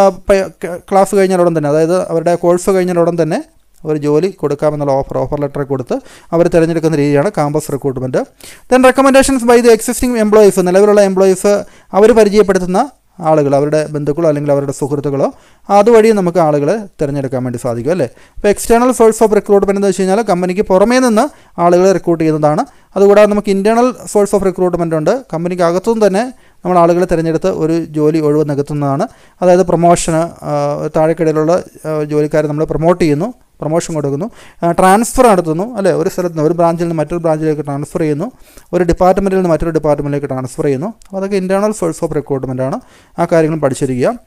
ക്ലാസ് കഴിഞ്ഞാലുടൻ തന്നെ, അതായത് അവരുടെ കോഴ്സ് കഴിഞ്ഞാലുടൻ തന്നെ ഒരു ജോലി കൊടുക്കാമെന്നുള്ള ഓഫർ ലെറ്റർ കൊടുത്ത് അവർ തിരഞ്ഞെടുക്കുന്ന രീതിയാണ് campus recruitment. Then recommendations by the existing employees, നിലവിലുള്ള എംപ്ലോയീസ് അവർ പരിചയപ്പെടുത്തുന്ന ആളുകൾ, അവരുടെ ബന്ധുക്കളോ അല്ലെങ്കിൽ അവരുടെ സുഹൃത്തുക്കളോ, അതുവഴി നമുക്ക് ആളുകളെ തിരഞ്ഞെടുക്കാൻ വേണ്ടി സാധിക്കും അല്ലേ. അപ്പോൾ എക്സ്റ്റേണൽ സോഴ്സ് ഓഫ് റിക്രൂട്ട്മെൻറ്റ് എന്ന് വെച്ച് കഴിഞ്ഞാൽ കമ്പനിക്ക് പുറമേ നിന്ന് ആളുകളെ റിക്രൂട്ട് ചെയ്യുന്നതാണ്. അതുകൂടാതെ നമുക്ക് ഇൻറ്റേർണൽ സോഴ്സ് ഓഫ് റിക്രൂട്ട്മെൻറ്റ് ഉണ്ട്. കമ്പനിക്ക് അകത്തുനിന്ന് തന്നെ നമ്മൾ ആളുകളെ തിരഞ്ഞെടുത്ത് ഒരു ജോലി ഒഴിവ് നികത്തുന്നതാണ്. അതായത് പ്രൊമോഷന്, താഴെക്കിടയിലുള്ള ജോലിക്കാരെ നമ്മൾ പ്രൊമോട്ട് ചെയ്യുന്നു, പ്രൊമോഷൻ കൊടുക്കുന്നു, ട്രാൻസ്ഫർ നടത്തുന്നു അല്ലേ. ഒരു സ്ഥലത്ത് നിന്ന്, ഒരു ബ്രാഞ്ചിൽ നിന്ന് മറ്റൊരു ബ്രാഞ്ചിലേക്ക് ട്രാൻസ്ഫർ ചെയ്യുന്നു, ഒരു ഡിപ്പാർട്ട്മെൻറ്റിൽ നിന്ന് മറ്റൊരു ഡിപ്പാർട്ട്മെൻറ്റിലേക്ക് ട്രാൻസ്ഫർ ചെയ്യുന്നു. അപ്പോൾ അതൊക്കെ ഇൻറ്റേർണൽ സോഴ്സ് ഓഫ് റിക്രൂട്ട്മെൻറ്റ് ആണ്. ആ കാര്യങ്ങളും പഠിച്ചിരിക്കുക.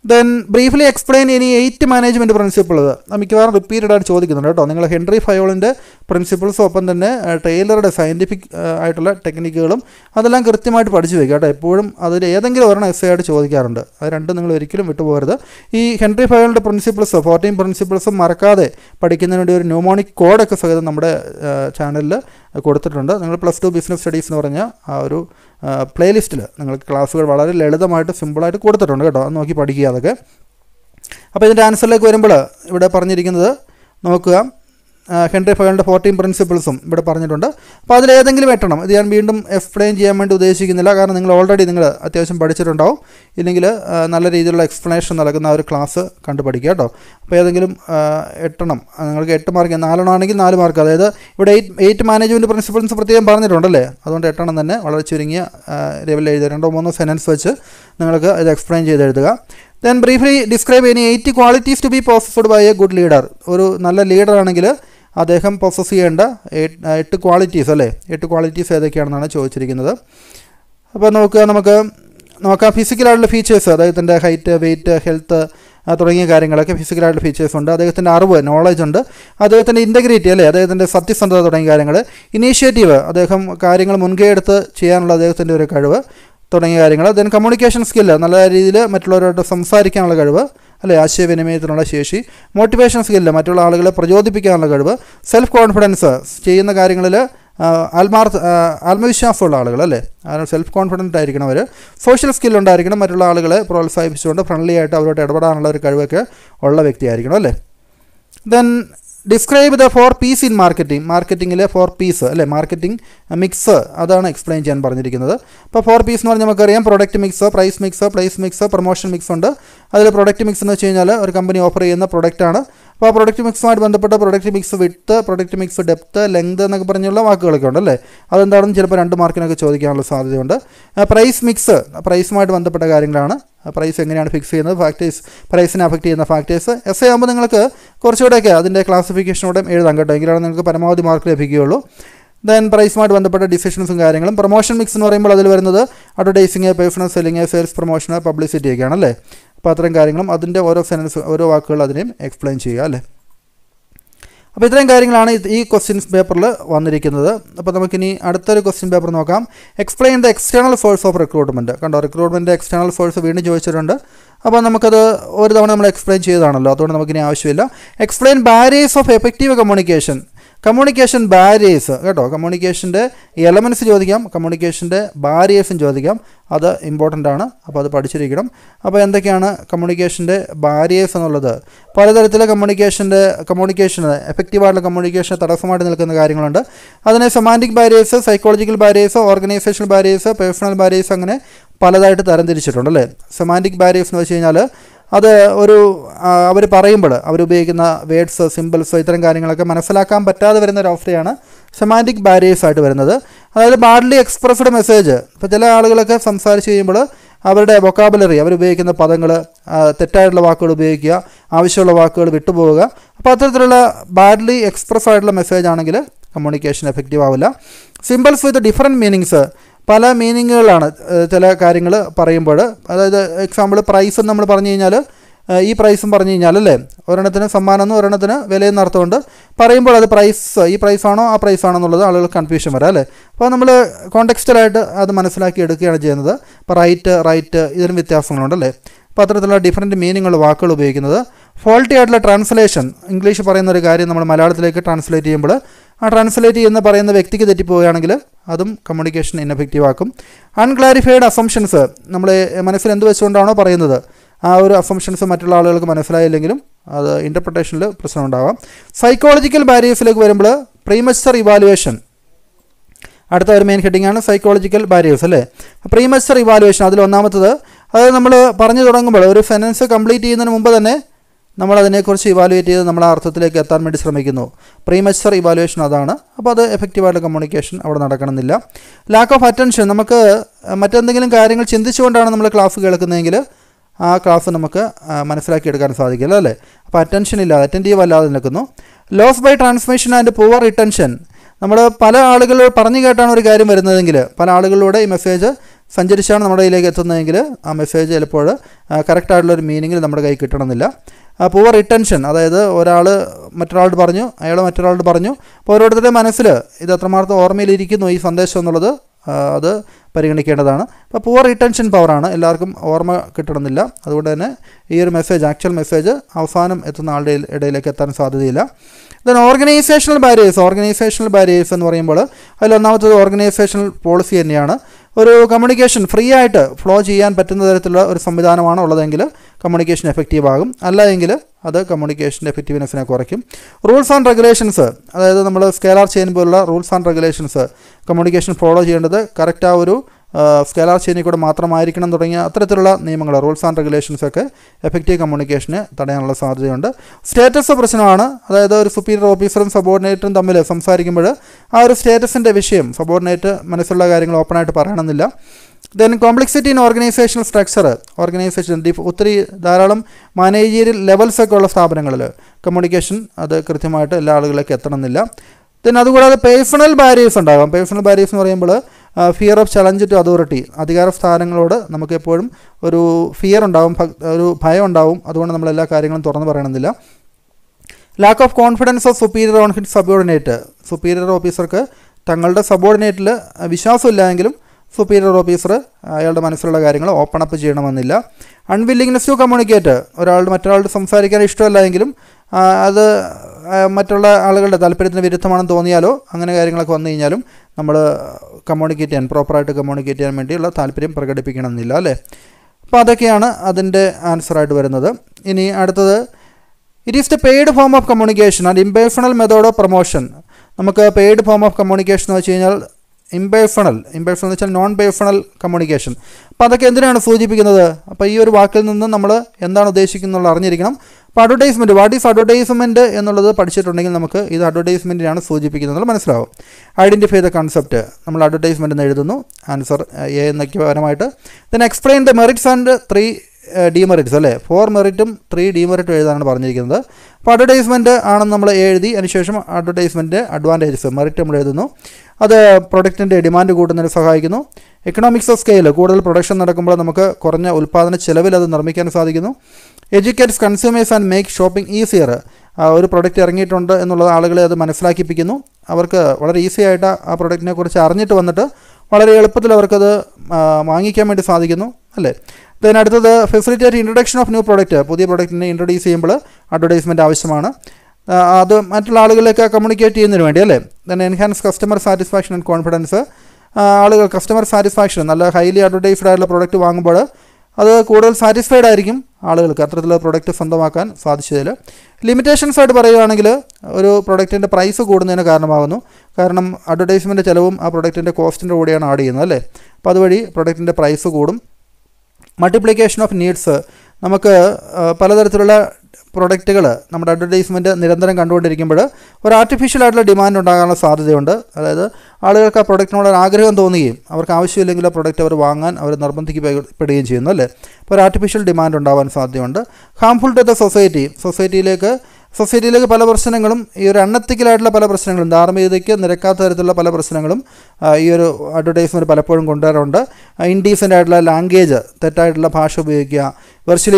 ദെൻ ബ്രീഫ്ലി എക്സ്പ്ലെയിൻ ഇനി 8 മാനേജ്മെൻറ്റ് പ്രിൻസിപ്പിൾസ് മിക്കവാറും റിപ്പീറ്റഡ് ആയിട്ട് ചോദിക്കുന്നുണ്ട് കേട്ടോ. നിങ്ങൾ ഹെൻറി ഫയോളിൻ്റെ പ്രിൻസിപ്പിൾസും ഒപ്പം തന്നെ ടൈലറുടെ സയൻറ്റിഫിക് ആയിട്ടുള്ള ടെക്നിക്കുകളും അതെല്ലാം കൃത്യമായിട്ട് പഠിച്ചു വയ്ക്കുക കേട്ടോ. എപ്പോഴും അതിൽ ഏതെങ്കിലും ഒരെണ്ണം എസ്സേ ആയിട്ട് ചോദിക്കാറുണ്ട്. അത് രണ്ടും നിങ്ങൾ ഒരിക്കലും വിട്ടുപോകരുത്. ഈ ഹെൻറി ഫയോളിൻ്റെ പ്രിൻസിപ്പിൾസ് 14 പ്രിൻസിപ്പിൾസും മറക്കാതെ പഠിക്കുന്നതിന് വേണ്ടി ഒരു ന്യൂമോണിക് കോഡൊക്കെ സഹിതം നമ്മുടെ ചാനലിൽ കൊടുത്തിട്ടുണ്ട്. നിങ്ങൾ +2 ബിസിനസ് സ്റ്റഡീസ് എന്ന് പറഞ്ഞ ആ ഒരു പ്ലേലിസ്റ്റിൽ നിങ്ങൾക്ക് ക്ലാസ്സുകൾ വളരെ ലളിതമായിട്ട് സിമ്പിളായിട്ട് കൊടുത്തിട്ടുണ്ട് കേട്ടോ. അത് നോക്കി പഠിക്കുക അതൊക്കെ. അപ്പോൾ ഇതിൻ്റെ ആൻസറിലേക്ക് വരുമ്പോൾ ഇവിടെ പറഞ്ഞിരിക്കുന്നത് നോക്കുക, ഹെൻറി ഫയോളിൻ്റെ 14 പ്രിൻസിപ്പിൾസും ഇവിടെ പറഞ്ഞിട്ടുണ്ട്. അപ്പോൾ അതിലേതെങ്കിലും എട്ടണം. ഇത് ഞാൻ വീണ്ടും എക്സ്പ്ലെയിൻ ചെയ്യാൻ വേണ്ടി ഉദ്ദേശിക്കുന്നില്ല, കാരണം നിങ്ങൾ ഓൾറെഡി നിങ്ങൾ അത്യാവശ്യം പഠിച്ചിട്ടുണ്ടാവും. ഇല്ലെങ്കിൽ നല്ല രീതിയിലുള്ള എക്സ്പ്ലനേഷൻ നൽകുന്ന ഒരു ക്ലാസ് കണ്ടു പഠിക്കുക കേട്ടോ. അപ്പോൾ ഏതെങ്കിലും എട്ടണം, നിങ്ങൾക്ക് 8 മാർക്ക്, 4 ആണെങ്കിൽ 4 മാർക്ക്. അതായത് ഇവിടെ 8 മാനേജ്മെൻറ്റ് പ്രിൻസിപ്പിൾസ് പ്രത്യേകം പറഞ്ഞിട്ടുണ്ടല്ലേ, അതുകൊണ്ട് 8 തന്നെ വളരെ ചുരുങ്ങിയ ലെവലിൽ എഴുതുക. 2-3 സെൻറ്റൻസ് വെച്ച് നിങ്ങൾക്ക് ഇത് എക്സ്പ്ലെയിൻ ചെയ്ത് എഴുതുക. Then briefly describe any 8 qualities to be possessed by a good leader. ഒരു നല്ല ലീഡറാണെങ്കിൽ അദ്ദേഹം പൊസസ് ചെയ്യേണ്ട 8 ക്വാളിറ്റീസ് അല്ലേ, 8 ക്വാളിറ്റീസ് ഏതൊക്കെയാണെന്നാണ് ചോദിച്ചിരിക്കുന്നത്. അപ്പോൾ നമുക്ക് നോക്കാം. ഫിസിക്കലായിട്ടുള്ള ഫീച്ചേഴ്സ്, അദ്ദേഹത്തിൻ്റെ ഹൈറ്റ്, വെയ്റ്റ്, ഹെൽത്ത് തുടങ്ങിയ കാര്യങ്ങളൊക്കെ ഫിസിക്കലായിട്ടുള്ള ഫീച്ചേഴ്സ് ഉണ്ട്. അദ്ദേഹത്തിൻ്റെ അറിവ്, നോളജ് ഉണ്ട്. അദ്ദേഹത്തിൻ്റെ ഇൻറ്റഗ്രിറ്റി അല്ലേ, അദ്ദേഹത്തിൻ്റെ സത്യസന്ധത തുടങ്ങിയ കാര്യങ്ങൾ. ഇനീഷ്യേറ്റീവ്, അദ്ദേഹം കാര്യങ്ങൾ മുൻകൈ എടുത്ത് ചെയ്യാനുള്ള അദ്ദേഹത്തിൻ്റെ ഒരു കഴിവ് തുടങ്ങിയ കാര്യങ്ങൾ. ദെൻ കമ്മ്യൂണിക്കേഷൻ സ്കില്ല്, നല്ല രീതിയിൽ മറ്റുള്ളവരോട് സംസാരിക്കാനുള്ള കഴിവ് അല്ലേ, ആശയവിനിമയത്തിനുള്ള ശേഷി. മോട്ടിവേഷൻ സ്കില്ല്, മറ്റുള്ള ആളുകളെ പ്രചോദിപ്പിക്കാനുള്ള കഴിവ്. സെൽഫ് കോൺഫിഡൻസ്, ചെയ്യുന്ന കാര്യങ്ങളിൽ ആത്മവിശ്വാസമുള്ള ആളുകൾ അല്ലേ, സെൽഫ് കോൺഫിഡൻ്റ് ആയിരിക്കണം അവർ. സോഷ്യൽ സ്കിൽ ഉണ്ടായിരിക്കണം, മറ്റുള്ള ആളുകളെ പ്രോത്സാഹിപ്പിച്ചുകൊണ്ട് ഫ്രണ്ട്ലി ആയിട്ട് അവരോട് ഇടപെടാനുള്ള ഒരു കഴിവൊക്കെ ഉള്ള വ്യക്തിയായിരിക്കണം അല്ലേ. Then describe the 4 P's in marketing. മാർക്കറ്റിങ്ങിലെ 4 P's അല്ലേ, മാർക്കറ്റിംഗ് മിക്സ്, അതാണ് എക്സ്പ്ലെയിൻ ചെയ്യാൻ പറഞ്ഞിരിക്കുന്നത്. അപ്പോൾ 4 P's എന്ന് പറഞ്ഞാൽ നമുക്കറിയാം, product mix, price mix, place mix, promotion mix ഉണ്ട്. അതിൽ പ്രൊഡക്റ്റ് മിക്സ് എന്ന് വെച്ച് കഴിഞ്ഞാൽ ഒരു കമ്പനി ഓഫർ ചെയ്യുന്ന പ്രൊഡക്റ്റാണ്. അപ്പോൾ ആ പ്രൊഡക്റ്റ് മിക്സുമായിട്ട് ബന്ധപ്പെട്ട product mix width, product mix depth, length എന്നൊക്കെ പറഞ്ഞുള്ള വാക്കുകളൊക്കെ ഉണ്ടല്ലേ. അതെന്താണെന്ന് ചിലപ്പോൾ 2 മാർക്കിനൊക്കെ ചോദിക്കാനുള്ള സാധ്യതയുണ്ട്. പ്രൈസ് മിക്സ്, പ്രൈസുമായിട്ട് ബന്ധപ്പെട്ട കാര്യങ്ങളാണ്. പ്രൈസ് എങ്ങനെയാണ് ഫിക്സ് ചെയ്യുന്നത്, ഫാക്ടേഴ്സ്, പ്രൈസിനെ അഫക്റ്റ് ചെയ്യുന്ന ഫാക്ടേഴ്സ്. എസ്സേ ആകുമ്പോൾ നിങ്ങൾക്ക് കുറച്ചുകൂടെയൊക്കെ അതിൻ്റെ ക്ലാസിഫിക്കേഷനോടെ എഴുതാൻ കേട്ടോ, എങ്കിലാണ് നിങ്ങൾക്ക് പരമാവധി മാർക്ക് ലഭിക്കുകയുള്ളൂ. ദെൻ പ്രൈസുമായിട്ട് ബന്ധപ്പെട്ട ഡിസിഷൻസും കാര്യങ്ങളും. പ്രൊമോഷൻ മിക്സ് എന്ന് പറയുമ്പോൾ അതിൽ വരുന്നത് advertising, personal selling, sales promotion, publicity ഒക്കെയാണ് അല്ലേ. അപ്പോൾ അത്രയും കാര്യങ്ങളും അതിൻ്റെ ഓരോ സെൻറ്റൻസ്, ഓരോ വാക്കുകൾ അതിനെയും എക്സ്പ്ലെയിൻ ചെയ്യുക അല്ലേ. അപ്പോൾ ഇത്രയും കാര്യങ്ങളാണ് ഈ ക്വസ്റ്റ്യൻസ് പേപ്പറിൽ വന്നിരിക്കുന്നത്. അപ്പോൾ നമുക്കിനി അടുത്തൊരു ക്വസ്റ്റ്യൻ പേപ്പർ നോക്കാം. Explain the external source of recruitment. കണ്ടോ, റിക്രൂട്ട്മെൻറ്റ് എക്സ്റ്റേണൽ സോഴ്സ് വീണ്ടും ചോദിച്ചിട്ടുണ്ട്. അപ്പോൾ നമുക്കത് ഒരു തവണ നമ്മൾ എക്സ്പ്ലെയിൻ ചെയ്തതാണല്ലോ, അതുകൊണ്ട് നമുക്കിനി ആവശ്യമില്ല. Explain barriers of effective communication. Communication barriers കേട്ടോ, കമ്മ്യൂണിക്കേഷൻ്റെ എലമെൻറ്റ്സ് ചോദിക്കാം, കമ്മ്യൂണിക്കേഷൻ്റെ ബാരിയേഴ്സും ചോദിക്കാം. അത് ഇമ്പോർട്ടൻ്റ് ആണ്, അപ്പോൾ അത് പഠിച്ചിരിക്കണം. അപ്പോൾ എന്തൊക്കെയാണ് കമ്മ്യൂണിക്കേഷൻ്റെ ബാരിയേഴ്സ് എന്നുള്ളത്? പലതരത്തിലെ കമ്മ്യൂണിക്കേഷന് എഫക്റ്റീവായിട്ടുള്ള കമ്മ്യൂണിക്കേഷന് തടസ്സമായിട്ട് നിൽക്കുന്ന കാര്യങ്ങളുണ്ട്. അതിനെ semantic barriers, psychological barriers, organisational barriers, personal barriers, അങ്ങനെ പലതായിട്ട് തരംതിരിച്ചിട്ടുണ്ട് അല്ലേ. സെമാൻറ്റിക് ബാരിയേഴ്സ് എന്ന് വെച്ച് കഴിഞ്ഞാൽ അത് അവർ പറയുമ്പോൾ അവരുപയോഗിക്കുന്ന വേർഡ്സ്, സിമ്പിൾസ്, ഇത്തരം കാര്യങ്ങളൊക്കെ മനസ്സിലാക്കാൻ പറ്റാതെ വരുന്ന ഒരു അവസ്ഥയാണ് സെമാൻറ്റിക് ബാരിയേഴ്സ് ആയിട്ട് വരുന്നത്. അതായത് ബാഡ്ലി എക്സ്പ്രസ്ഡ് മെസ്സേജ്. ഇപ്പോൾ ചില ആളുകളൊക്കെ സംസാരിച്ച് കഴിയുമ്പോൾ അവരുടെ വൊക്കാബുലറി, അവരുപയോഗിക്കുന്ന പദങ്ങൾ, തെറ്റായിട്ടുള്ള വാക്കുകൾ ഉപയോഗിക്കുക, ആവശ്യമുള്ള വാക്കുകൾ വിട്ടുപോവുക. അപ്പോൾ അത്തരത്തിലുള്ള ബാഡ്ലി എക്സ്പ്രസ് ആയിട്ടുള്ള മെസ്സേജ് ആണെങ്കിൽ കമ്മ്യൂണിക്കേഷൻ എഫക്റ്റീവ് ആവില്ല. സിമ്പിൾസ് വിത്ത് ഡിഫറെൻറ്റ് മീനിങ്സ്, പല മീനിങ്ങുകളാണ് ചില കാര്യങ്ങൾ പറയുമ്പോൾ. അതായത് എക്സാമ്പിൾ പ്രൈസ് നമ്മൾ പറഞ്ഞു കഴിഞ്ഞാൽ, ഈ പ്രൈസും പറഞ്ഞു കഴിഞ്ഞാൽ അല്ലേ, ഒരെണ്ണത്തിന് സമ്മാനം, ഒരെണ്ണത്തിന് വിലയെന്ന് അർത്ഥമുണ്ട്. പറയുമ്പോൾ അത് പ്രൈസ്, ഈ പ്രൈസാണോ ആ പ്രൈസാണോ എന്നുള്ളത് ആളുകൾ കൺഫ്യൂഷൻ വരാം അല്ലേ. അപ്പോൾ നമ്മൾ കോണ്ടെക്സ്റ്റലായിട്ട് അത് മനസ്സിലാക്കി എടുക്കുകയാണ് ചെയ്യുന്നത്. ഇപ്പോൾ റൈറ്റ് ഇതിന് വ്യത്യാസങ്ങളുണ്ടല്ലേ. അപ്പോൾ അത്തരത്തിലുള്ള ഡിഫറൻറ്റ് മീനിങ്ങുള്ള വാക്കുകൾ ഉപയോഗിക്കുന്നത്. ഫോൾട്ടി ആയിട്ടുള്ള ട്രാൻസ്ലേഷൻ, ഇംഗ്ലീഷ് പറയുന്ന ഒരു കാര്യം നമ്മൾ മലയാളത്തിലേക്ക് ട്രാൻസ്ലേറ്റ് ചെയ്യുമ്പോൾ ആ ട്രാൻസ്ലേറ്റ് ചെയ്യുന്ന പറയുന്ന വ്യക്തിക്ക് തെറ്റിപ്പോവുകയാണെങ്കിൽ അതും കമ്മ്യൂണിക്കേഷൻ ഇൻഎഫക്റ്റീവ് ആക്കും. അൺക്ലാരിഫൈഡ് അസംഷൻസ്, നമ്മൾ മനസ്സിൽ എന്ത് വെച്ചുകൊണ്ടാണോ പറയുന്നത് ആ ഒരു അസംഷൻസ് മറ്റുള്ള ആളുകൾക്ക് മനസ്സിലായില്ലെങ്കിലും അത് ഇൻ്റർപ്രിട്ടേഷനിൽ പ്രശ്നം ഉണ്ടാവാം. സൈക്കോളജിക്കൽ ബാരിയേഴ്സിലേക്ക് വരുമ്പോൾ പ്രീമച്വർ ഇവാലുവേഷൻ അടുത്ത ഒരു മെയിൻ ഹെഡിങ് ആണ്, സൈക്കോളജിക്കൽ ബാരിയേഴ്സ് അല്ലേ. പ്രീമച്വർ ഇവാലുവേഷൻ അതിൽ ഒന്നാമത്തത്, അതായത് നമ്മൾ പറഞ്ഞു തുടങ്ങുമ്പോൾ ഒരു സെൻറ്റൻസ് കംപ്ലീറ്റ് ചെയ്യുന്നതിന് മുമ്പ് തന്നെ നമ്മൾ അതിനെക്കുറിച്ച് ഇവാലുവേറ്റ് ചെയ്ത് നമ്മൾ ആ അർത്ഥത്തിലേക്ക് എത്താൻ വേണ്ടി ശ്രമിക്കുന്നു. പ്രീമച്വർ ഇവാലുവേഷൻ അതാണ്. അപ്പോൾ അത് എഫക്റ്റീവായിട്ട് കമ്മ്യൂണിക്കേഷൻ അവിടെ നടക്കണമെന്നില്ല. ലാക്ക് ഓഫ് അറ്റൻഷൻ, നമുക്ക് മറ്റെന്തെങ്കിലും കാര്യങ്ങൾ ചിന്തിച്ചുകൊണ്ടാണ് നമ്മൾ ക്ലാസ് കേൾക്കുന്നതെങ്കിൽ ആ ക്ലാസ് നമുക്ക് മനസ്സിലാക്കിയെടുക്കാൻ സാധിക്കില്ല അല്ലേ. അപ്പോൾ അറ്റൻഷൻ ഇല്ലാതെ, അറ്റൻറ്റീവ് അല്ലാതെ നിൽക്കുന്നു. Loss by transmission and poor retention, നമ്മൾ പല ആളുകൾ പറഞ്ഞു കേട്ടാണ് ഒരു കാര്യം വരുന്നതെങ്കിൽ പല ആളുകളിലൂടെ ഈ മെസ്സേജ് സഞ്ചരിച്ചാണ് നമ്മുടെ കയ്യിലേക്ക് എത്തുന്നതെങ്കിൽ ആ മെസ്സേജ് ചിലപ്പോൾ കറക്റ്റായിട്ടുള്ളൊരു മീനിങ്ങിൽ നമ്മുടെ കയ്യിൽ കിട്ടണമെന്നില്ല. പുവർ റിട്ടൻഷൻ, അതായത് ഒരാൾ മറ്റൊരാളോട് പറഞ്ഞു, അയാൾ മറ്റൊരാളോട് പറഞ്ഞു, അപ്പോൾ ഓരോരുത്തരുടെ മനസ്സിൽ ഇത് എത്രമാത്രം ഓർമ്മയിലിരിക്കുന്നു ഈ സന്ദേശം എന്നുള്ളത് അത് പരിഗണിക്കേണ്ടതാണ്. അപ്പോൾ പുവർ റിട്ടൻഷൻ പവറാണ്, എല്ലാവർക്കും ഓർമ്മ കിട്ടണമെന്നില്ല. അതുകൊണ്ട് തന്നെ ഈ ഒരു മെസ്സേജ്, ആക്ച്വൽ മെസ്സേജ് അവസാനം എത്തുന്ന ആളുടെ ഇടയിലേക്ക് എത്താൻ സാധ്യതയില്ല. ദെൻ ഓർഗനൈസേഷണൽ ബാരിയേഴ്സ് എന്ന് പറയുമ്പോൾ അതിലൊന്നാമത്തത് ഓർഗനൈസേഷണൽ പോളിസി തന്നെയാണ്. ഒരു കമ്മ്യൂണിക്കേഷൻ ഫ്രീ ആയിട്ട് ഫ്ലോ ചെയ്യാൻ പറ്റുന്ന തരത്തിലുള്ള ഒരു സംവിധാനമാണ് ഉള്ളതെങ്കിൽ കമ്മ്യൂണിക്കേഷൻ എഫക്റ്റീവ് ആകും. അല്ല എങ്കിൽ അത് കമ്മ്യൂണിക്കേഷൻ്റെ എഫക്റ്റീവ്നെസ്സിനെ കുറയ്ക്കും. റൂൾസ് ആൻഡ് റെഗുലേഷൻസ്, അതായത് നമ്മൾ സ്കേലാർ ചെയിൻ പോലുള്ള rules and regulations communication follow ചെയ്യേണ്ടത് കറക്റ്റ് ആ ഒരു സ്കേലാർ ചെയിനിൽ കൂടെ മാത്രമായിരിക്കണം തുടങ്ങിയ അത്തരത്തിലുള്ള നിയമങ്ങൾ, റൂൾസ് ആൻഡ് റെഗുലേഷൻസൊക്കെ എഫക്റ്റീവ് കമ്മ്യൂണിക്കേഷനെ തടയാനുള്ള സാധ്യതയുണ്ട്. സ്റ്റേറ്റസ് പ്രശ്നമാണ്, അതായത് ഒരു സുപ്പീരിയർ ഓഫീസറും സബോർഡിനേറ്ററും തമ്മിൽ സംസാരിക്കുമ്പോൾ ആ ഒരു സ്റ്റേറ്റസിൻ്റെ വിഷയം സബോർഡിനേറ്റ് മനസ്സിലുള്ള കാര്യങ്ങൾ ഓപ്പണായിട്ട് പറയണമെന്നില്ല. Then complexity in organisational structure, ഒത്തിരി ധാരാളം മാനേജീരിയൽ ലെവൽസൊക്കെ ഉള്ള സ്ഥാപനങ്ങളിൽ കമ്മ്യൂണിക്കേഷൻ അത് കൃത്യമായിട്ട് എല്ലാ ആളുകളിലേക്ക് എത്തണമെന്നില്ല. ദെൻ അതുകൂടാതെ പേഴ്സണൽ ബാരിയേഴ്സ് ഉണ്ടാകാം. പേഴ്സണൽ ബാരിയേഴ്സ് എന്ന് പറയുമ്പോൾ fear of challenge to authority, അധികാര സ്ഥാനങ്ങളോട് നമുക്ക് എപ്പോഴും ഒരു ഫിയർ ഉണ്ടാവും, ഒരു ഭയം ഉണ്ടാവും. അതുകൊണ്ട് നമ്മൾ എല്ലാ കാര്യങ്ങളും തുറന്നു പറയണമെന്നില്ല. Lack of confidence of superior on his subordinate, superior ഓഫീസർക്ക് തങ്ങളുടെ സബോർഡിനേറ്റിൽ വിശ്വാസമില്ലായെങ്കിലും സുപ്പീരിയർ ഓഫീസർ അയാളുടെ മനസ്സിലുള്ള കാര്യങ്ങൾ ഓപ്പൺ അപ്പ് ചെയ്യണമെന്നില്ല. അൺവില്ലിങ്നെസ് ടു കമ്മ്യൂണിക്കേറ്റ്, മറ്റൊരാളുടെ സംസാരിക്കാൻ ഇഷ്ടമല്ല എങ്കിലും അത് മറ്റുള്ള ആളുകളുടെ താല്പര്യത്തിന് വിരുദ്ധമാണെന്ന് തോന്നിയാലോ അങ്ങനെ കാര്യങ്ങളൊക്കെ വന്നു കഴിഞ്ഞാലും നമ്മൾ പ്രോപ്പറായിട്ട് കമ്മ്യൂണിക്കേറ്റ് ചെയ്യാൻ വേണ്ടിയുള്ള താല്പര്യം പ്രകടിപ്പിക്കണമെന്നില്ല അല്ലേ. അപ്പോൾ അതൊക്കെയാണ് അതിൻ്റെ ആൻസറായിട്ട് വരുന്നത്. ഇനി അടുത്തത്, it is the paid form of communication and impersonal method of promotion. നമുക്ക് പെയ്ഡ് ഫോം ഓഫ് കമ്മ്യൂണിക്കേഷൻ എന്ന് വെച്ച് കഴിഞ്ഞാൽ ഇംപേഴ്സണൽ എന്ന് വെച്ചാൽ നോൺ പേഴ്സണൽ കമ്മ്യൂണിക്കേഷൻ. അപ്പോൾ അതൊക്കെ എന്തിനാണ് സൂചിപ്പിക്കുന്നത്? അപ്പോൾ ഈ ഒരു വാക്കിൽ നിന്ന് നമ്മൾ എന്താണ് ഉദ്ദേശിക്കുന്നത് അറിഞ്ഞിരിക്കണം. അപ്പോൾ അഡ്വർടൈസ്മെൻറ്റ്, വാട്ട് ഈസ് അഡ്വർടൈസ്മെൻറ്റ് എന്നുള്ളത് പഠിച്ചിട്ടുണ്ടെങ്കിൽ നമുക്ക് ഇത് അഡ്വർടൈസ്മെൻറ്റിനാണ് സൂചിപ്പിക്കുന്നത് മനസ്സിലാവും. ഐഡൻറ്റിഫൈ ദ കൺസെപ്റ്റ്, നമ്മൾ അഡ്വർടൈസ്മെൻറ്റ് എന്ന് എഴുതുന്നു, ആൻസർ എ എന്നൊക്കെ പരമായിട്ട്. Then explain the merits and 3 demerits അല്ലേ, 4 മെറിറ്റും 3 ഡിമെറിറ്റും എഴുതാനാണ് പറഞ്ഞിരിക്കുന്നത്. അപ്പോൾ അഡ്വർടൈസ്മെൻറ്റ് ആണെന്ന് നമ്മൾ എഴുതി, അതിനുശേഷം അഡ്വർടൈസ്മെൻറ്റ് അഡ്വാൻറ്റേജസ് മെറിറ്റ് നമ്മൾ എഴുതുന്നു. അത് പ്രൊഡക്റ്റിൻ്റെ ഡിമാൻഡ് കൂട്ടുന്നതിന് സഹായിക്കുന്നു. എക്കണോമിക്സ് ഓഫ് സ്കെയിൽ, കൂടുതൽ പ്രൊഡക്ഷൻ നടക്കുമ്പോൾ നമുക്ക് കുറഞ്ഞ ഉൽപ്പാദന ചിലവിൽ അത് നിർമ്മിക്കാൻ സാധിക്കുന്നു. Educates consumers and make shopping easier, ഒരു പ്രൊഡക്റ്റ് ഇറങ്ങിയിട്ടുണ്ട് എന്നുള്ളത് ആളുകളെ അത് മനസ്സിലാക്കിപ്പിക്കുന്നു. അവർക്ക് വളരെ ഈസി ആയിട്ട് ആ പ്രൊഡക്റ്റിനെ കുറിച്ച് അറിഞ്ഞിട്ട് വന്നിട്ട് വളരെ എളുപ്പത്തിൽ അവർക്കത് വാങ്ങിക്കാൻ വേണ്ടി സാധിക്കുന്നു അല്ലേ. ദെൻ അടുത്തത് facilitate introduction of new product, പുതിയ പ്രൊഡക്റ്റിനെ ഇൻട്രൊഡ്യൂസ് ചെയ്യുമ്പോൾ അഡ്വർടൈസ്മെൻറ്റ് ആവശ്യമാണ്. അത് മറ്റുള്ള ആളുകളിലേക്ക് കമ്മ്യൂണിക്കേറ്റ് ചെയ്യുന്നതിന് വേണ്ടി അല്ലേ. Then enhance customer satisfaction and confidence, ആളുകൾ കസ്റ്റമർ സാറ്റിസ്ഫാക്ഷൻ, നല്ല ഹൈലി അഡ്വർടൈസ്ഡ് ആയിട്ടുള്ള പ്രൊഡക്റ്റ് വാങ്ങുമ്പോൾ അത് കൂടുതൽ സാറ്റിസ്ഫൈഡ് ആയിരിക്കും ആളുകൾക്ക് അത്തരത്തിലുള്ള പ്രൊഡക്റ്റ് സ്വന്തമാക്കാൻ സാധിച്ചതിൽ. ലിമിറ്റേഷൻസ് ആയിട്ട് പറയുകയാണെങ്കിൽ ഒരു പ്രൊഡക്റ്റിൻ്റെ പ്രൈസ് കൂടുന്നതിന് കാരണമാകുന്നു. കാരണം അഡ്വർടൈസ്മെൻറ്റ് ചിലവും ആ പ്രൊഡക്റ്റിൻ്റെ കോസ്റ്റിൻ്റെ കൂടെയാണ് ആഡ് ചെയ്യുന്നത് അല്ലേ. അപ്പോൾ അതുവഴി പ്രൊഡക്റ്റിൻ്റെ പ്രൈസ് കൂടും. മൾട്ടിപ്ലിക്കേഷൻ ഓഫ് നീഡ്സ്, നമുക്ക് പലതരത്തിലുള്ള പ്രൊഡക്റ്റുകൾ നമ്മുടെ അഡ്വർടൈസ്മെൻറ്റ് നിരന്തരം കണ്ടുകൊണ്ടിരിക്കുമ്പോൾ ഒരു ആർട്ടിഫിഷ്യൽ ആയിട്ടുള്ള ഡിമാൻഡ് ഉണ്ടാകാനുള്ള സാധ്യതയുണ്ട്. അതായത് ആളുകൾക്ക് ആ പ്രൊഡക്റ്റിനോട് ആഗ്രഹം തോന്നുകയും അവർക്ക് ആവശ്യമില്ലെങ്കിൽ ആ പ്രൊഡക്റ്റ് അവർ വാങ്ങാൻ അവർ നിർബന്ധിക്കപ്പെടുകയും ചെയ്യുന്നു അല്ലേ. അപ്പോൾ ഒരു ആർട്ടിഫിഷ്യൽ ഡിമാൻഡ് ഉണ്ടാകാൻ സാധ്യതയുണ്ട്. ഹാംഫുൾ ടു ദ സൊസൈറ്റിയിലേക്ക് പല പ്രശ്നങ്ങളും, ഈ ഒരു അൺഎത്തിക്കലായിട്ടുള്ള പല പ്രശ്നങ്ങളും, ധാർമ്മികതയ്ക്ക് നിരക്കാത്ത തരത്തിലുള്ള പല പ്രശ്നങ്ങളും ഈ ഒരു അഡ്വർടൈസ്മെൻറ്റ് പലപ്പോഴും കൊണ്ടുവരാറുണ്ട്. ഇൻഡീസൻ്റ് ആയിട്ടുള്ള ലാംഗ്വേജ്, തെറ്റായിട്ടുള്ള ഭാഷ ഉപയോഗിക്കുക, വെർച്വലി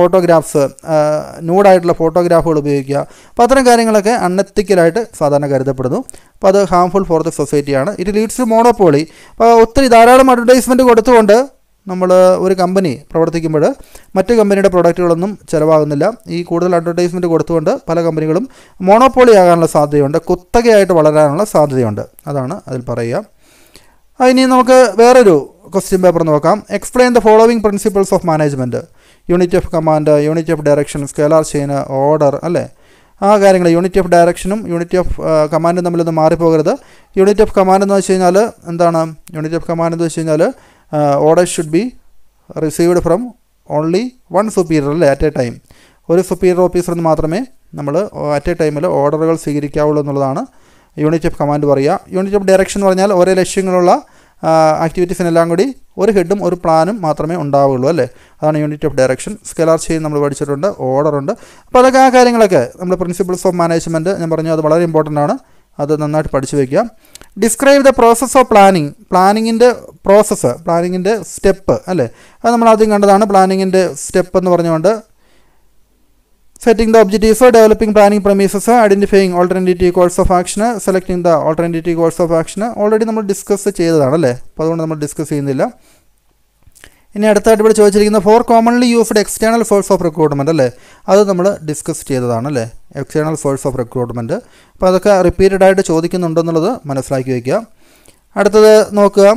ന്യൂഡായിട്ടുള്ള ഫോട്ടോഗ്രാഫുകൾ ഉപയോഗിക്കുക. അപ്പോൾ അത്തരം കാര്യങ്ങളൊക്കെ അൺഎത്തിക്കലായിട്ട് സാധാരണ കരുതപ്പെടുന്നു. അപ്പോൾ അത് ഹാംഫുൾ ഫോർ ദ സൊസൈറ്റിയാണ്. It leads to monopoly. അപ്പോൾ ധാരാളം അഡ്വർടൈസ്മെൻറ്റ് കൊടുത്തുകൊണ്ട് നമ്മൾ ഒരു കമ്പനി പ്രവർത്തിക്കുമ്പോൾ മറ്റ് കമ്പനിയുടെ പ്രൊഡക്റ്റുകളൊന്നും ചിലവാകുന്നില്ല. ഈ കൂടുതൽ അഡ്വർടൈസ്മെൻറ്റ് കൊടുത്തുകൊണ്ട് പല കമ്പനികളും മോണോപോളി ആകാനുള്ള സാധ്യതയുണ്ട്, കുത്തകയായിട്ട് വളരാനുള്ള സാധ്യതയുണ്ട്. അതാണ് അതിൽ പറയുക. ഇനി നമുക്ക് വേറൊരു ക്വസ്റ്റ്യൻ പേപ്പർ നോക്കാം. Explain the following principles of management. Unit of command, unit of direction, scalar chain, order അല്ലേ. ആ കാര്യങ്ങൾ യൂണിറ്റ് ഓഫ് ഡയറക്ഷനും യൂണിറ്റ് ഓഫ് കമാൻഡും തമ്മിലൊന്നും മാറിപ്പോകരുത്. യൂണിറ്റ് ഓഫ് കമാൻഡ് എന്ന് വെച്ച് കഴിഞ്ഞാൽ എന്താണ്? യൂണിറ്റ് ഓഫ് കമാൻഡ് എന്ന് വെച്ച് കഴിഞ്ഞാൽ order should be received from only 1 superior അല്ലേ, അറ്റ് എ ടൈം. ഒരു സുപ്പീരിയർ ഓഫീസറിന് മാത്രമേ നമ്മൾ അറ്റ് എ ടൈമിൽ ഓർഡറുകൾ സ്വീകരിക്കാവുള്ളൂ എന്നുള്ളതാണ് യൂണിറ്റ് ഓഫ് കമാൻഡ് പറയുക. യൂണിറ്റ് ഓഫ് ഡയറക്ഷൻ എന്ന് പറഞ്ഞാൽ ഒരേ ലക്ഷ്യങ്ങളുള്ള ആക്ടിവിറ്റീസിനെല്ലാം കൂടി ഒരു ഹെഡും ഒരു പ്ലാനും മാത്രമേ ഉണ്ടാവുകയുള്ളൂ അല്ലേ. അതാണ് unit of direction. Scalar chain നമ്മൾ പഠിച്ചിട്ടുണ്ട്, ഓർഡറുണ്ട്. അപ്പോൾ അതൊക്കെ ആ കാര്യങ്ങളൊക്കെ നമ്മൾ പ്രിൻസിപ്പിൾസ് ഓഫ് മാനേജ്മെൻറ്റ് ഞാൻ പറഞ്ഞു, അത് വളരെ ഇമ്പോർട്ടൻ്റ് ആണ്. അത് നന്നായിട്ട് പഠിച്ചു വയ്ക്കുക. Describe the process of planning. പ്ലാനിങ്ങിൻ്റെ പ്രോസസ്സ്, പ്ലാനിങ്ങിൻ്റെ സ്റ്റെപ്പ് അല്ലേ, അത് നമ്മൾ ആദ്യം കണ്ടതാണ്. പ്ലാനിങ്ങിൻ്റെ സ്റ്റെപ്പ് എന്ന് പറഞ്ഞുകൊണ്ട് setting the objectives, developing planning premises, identifying alternative course of action, selecting the alternative course of action already നമ്മൾ ഡിസ്കസ് ചെയ്തതാണ് അല്ലേ, അപ്പോൾ അതുകൊണ്ട് നമ്മൾ ഡിസ്കസ് ചെയ്യുന്നില്ല. ഇനി അടുത്തായിട്ട് ഇവിടെ ചോദിച്ചിരിക്കുന്ന 4 commonly used external source of recruitment അല്ലേ, അത് നമ്മൾ ഡിസ്കസ് ചെയ്തതാണ് അല്ലേ, എക്സ്റ്റേണൽ സോഴ്സ് ഓഫ് റിക്രൂട്ട്മെൻറ്റ്. അപ്പോൾ അതൊക്കെ റിപ്പീറ്റഡ് ആയിട്ട് ചോദിക്കുന്നുണ്ടെന്നുള്ളത് മനസ്സിലാക്കി വയ്ക്കുക. അടുത്തത് നോക്കുക,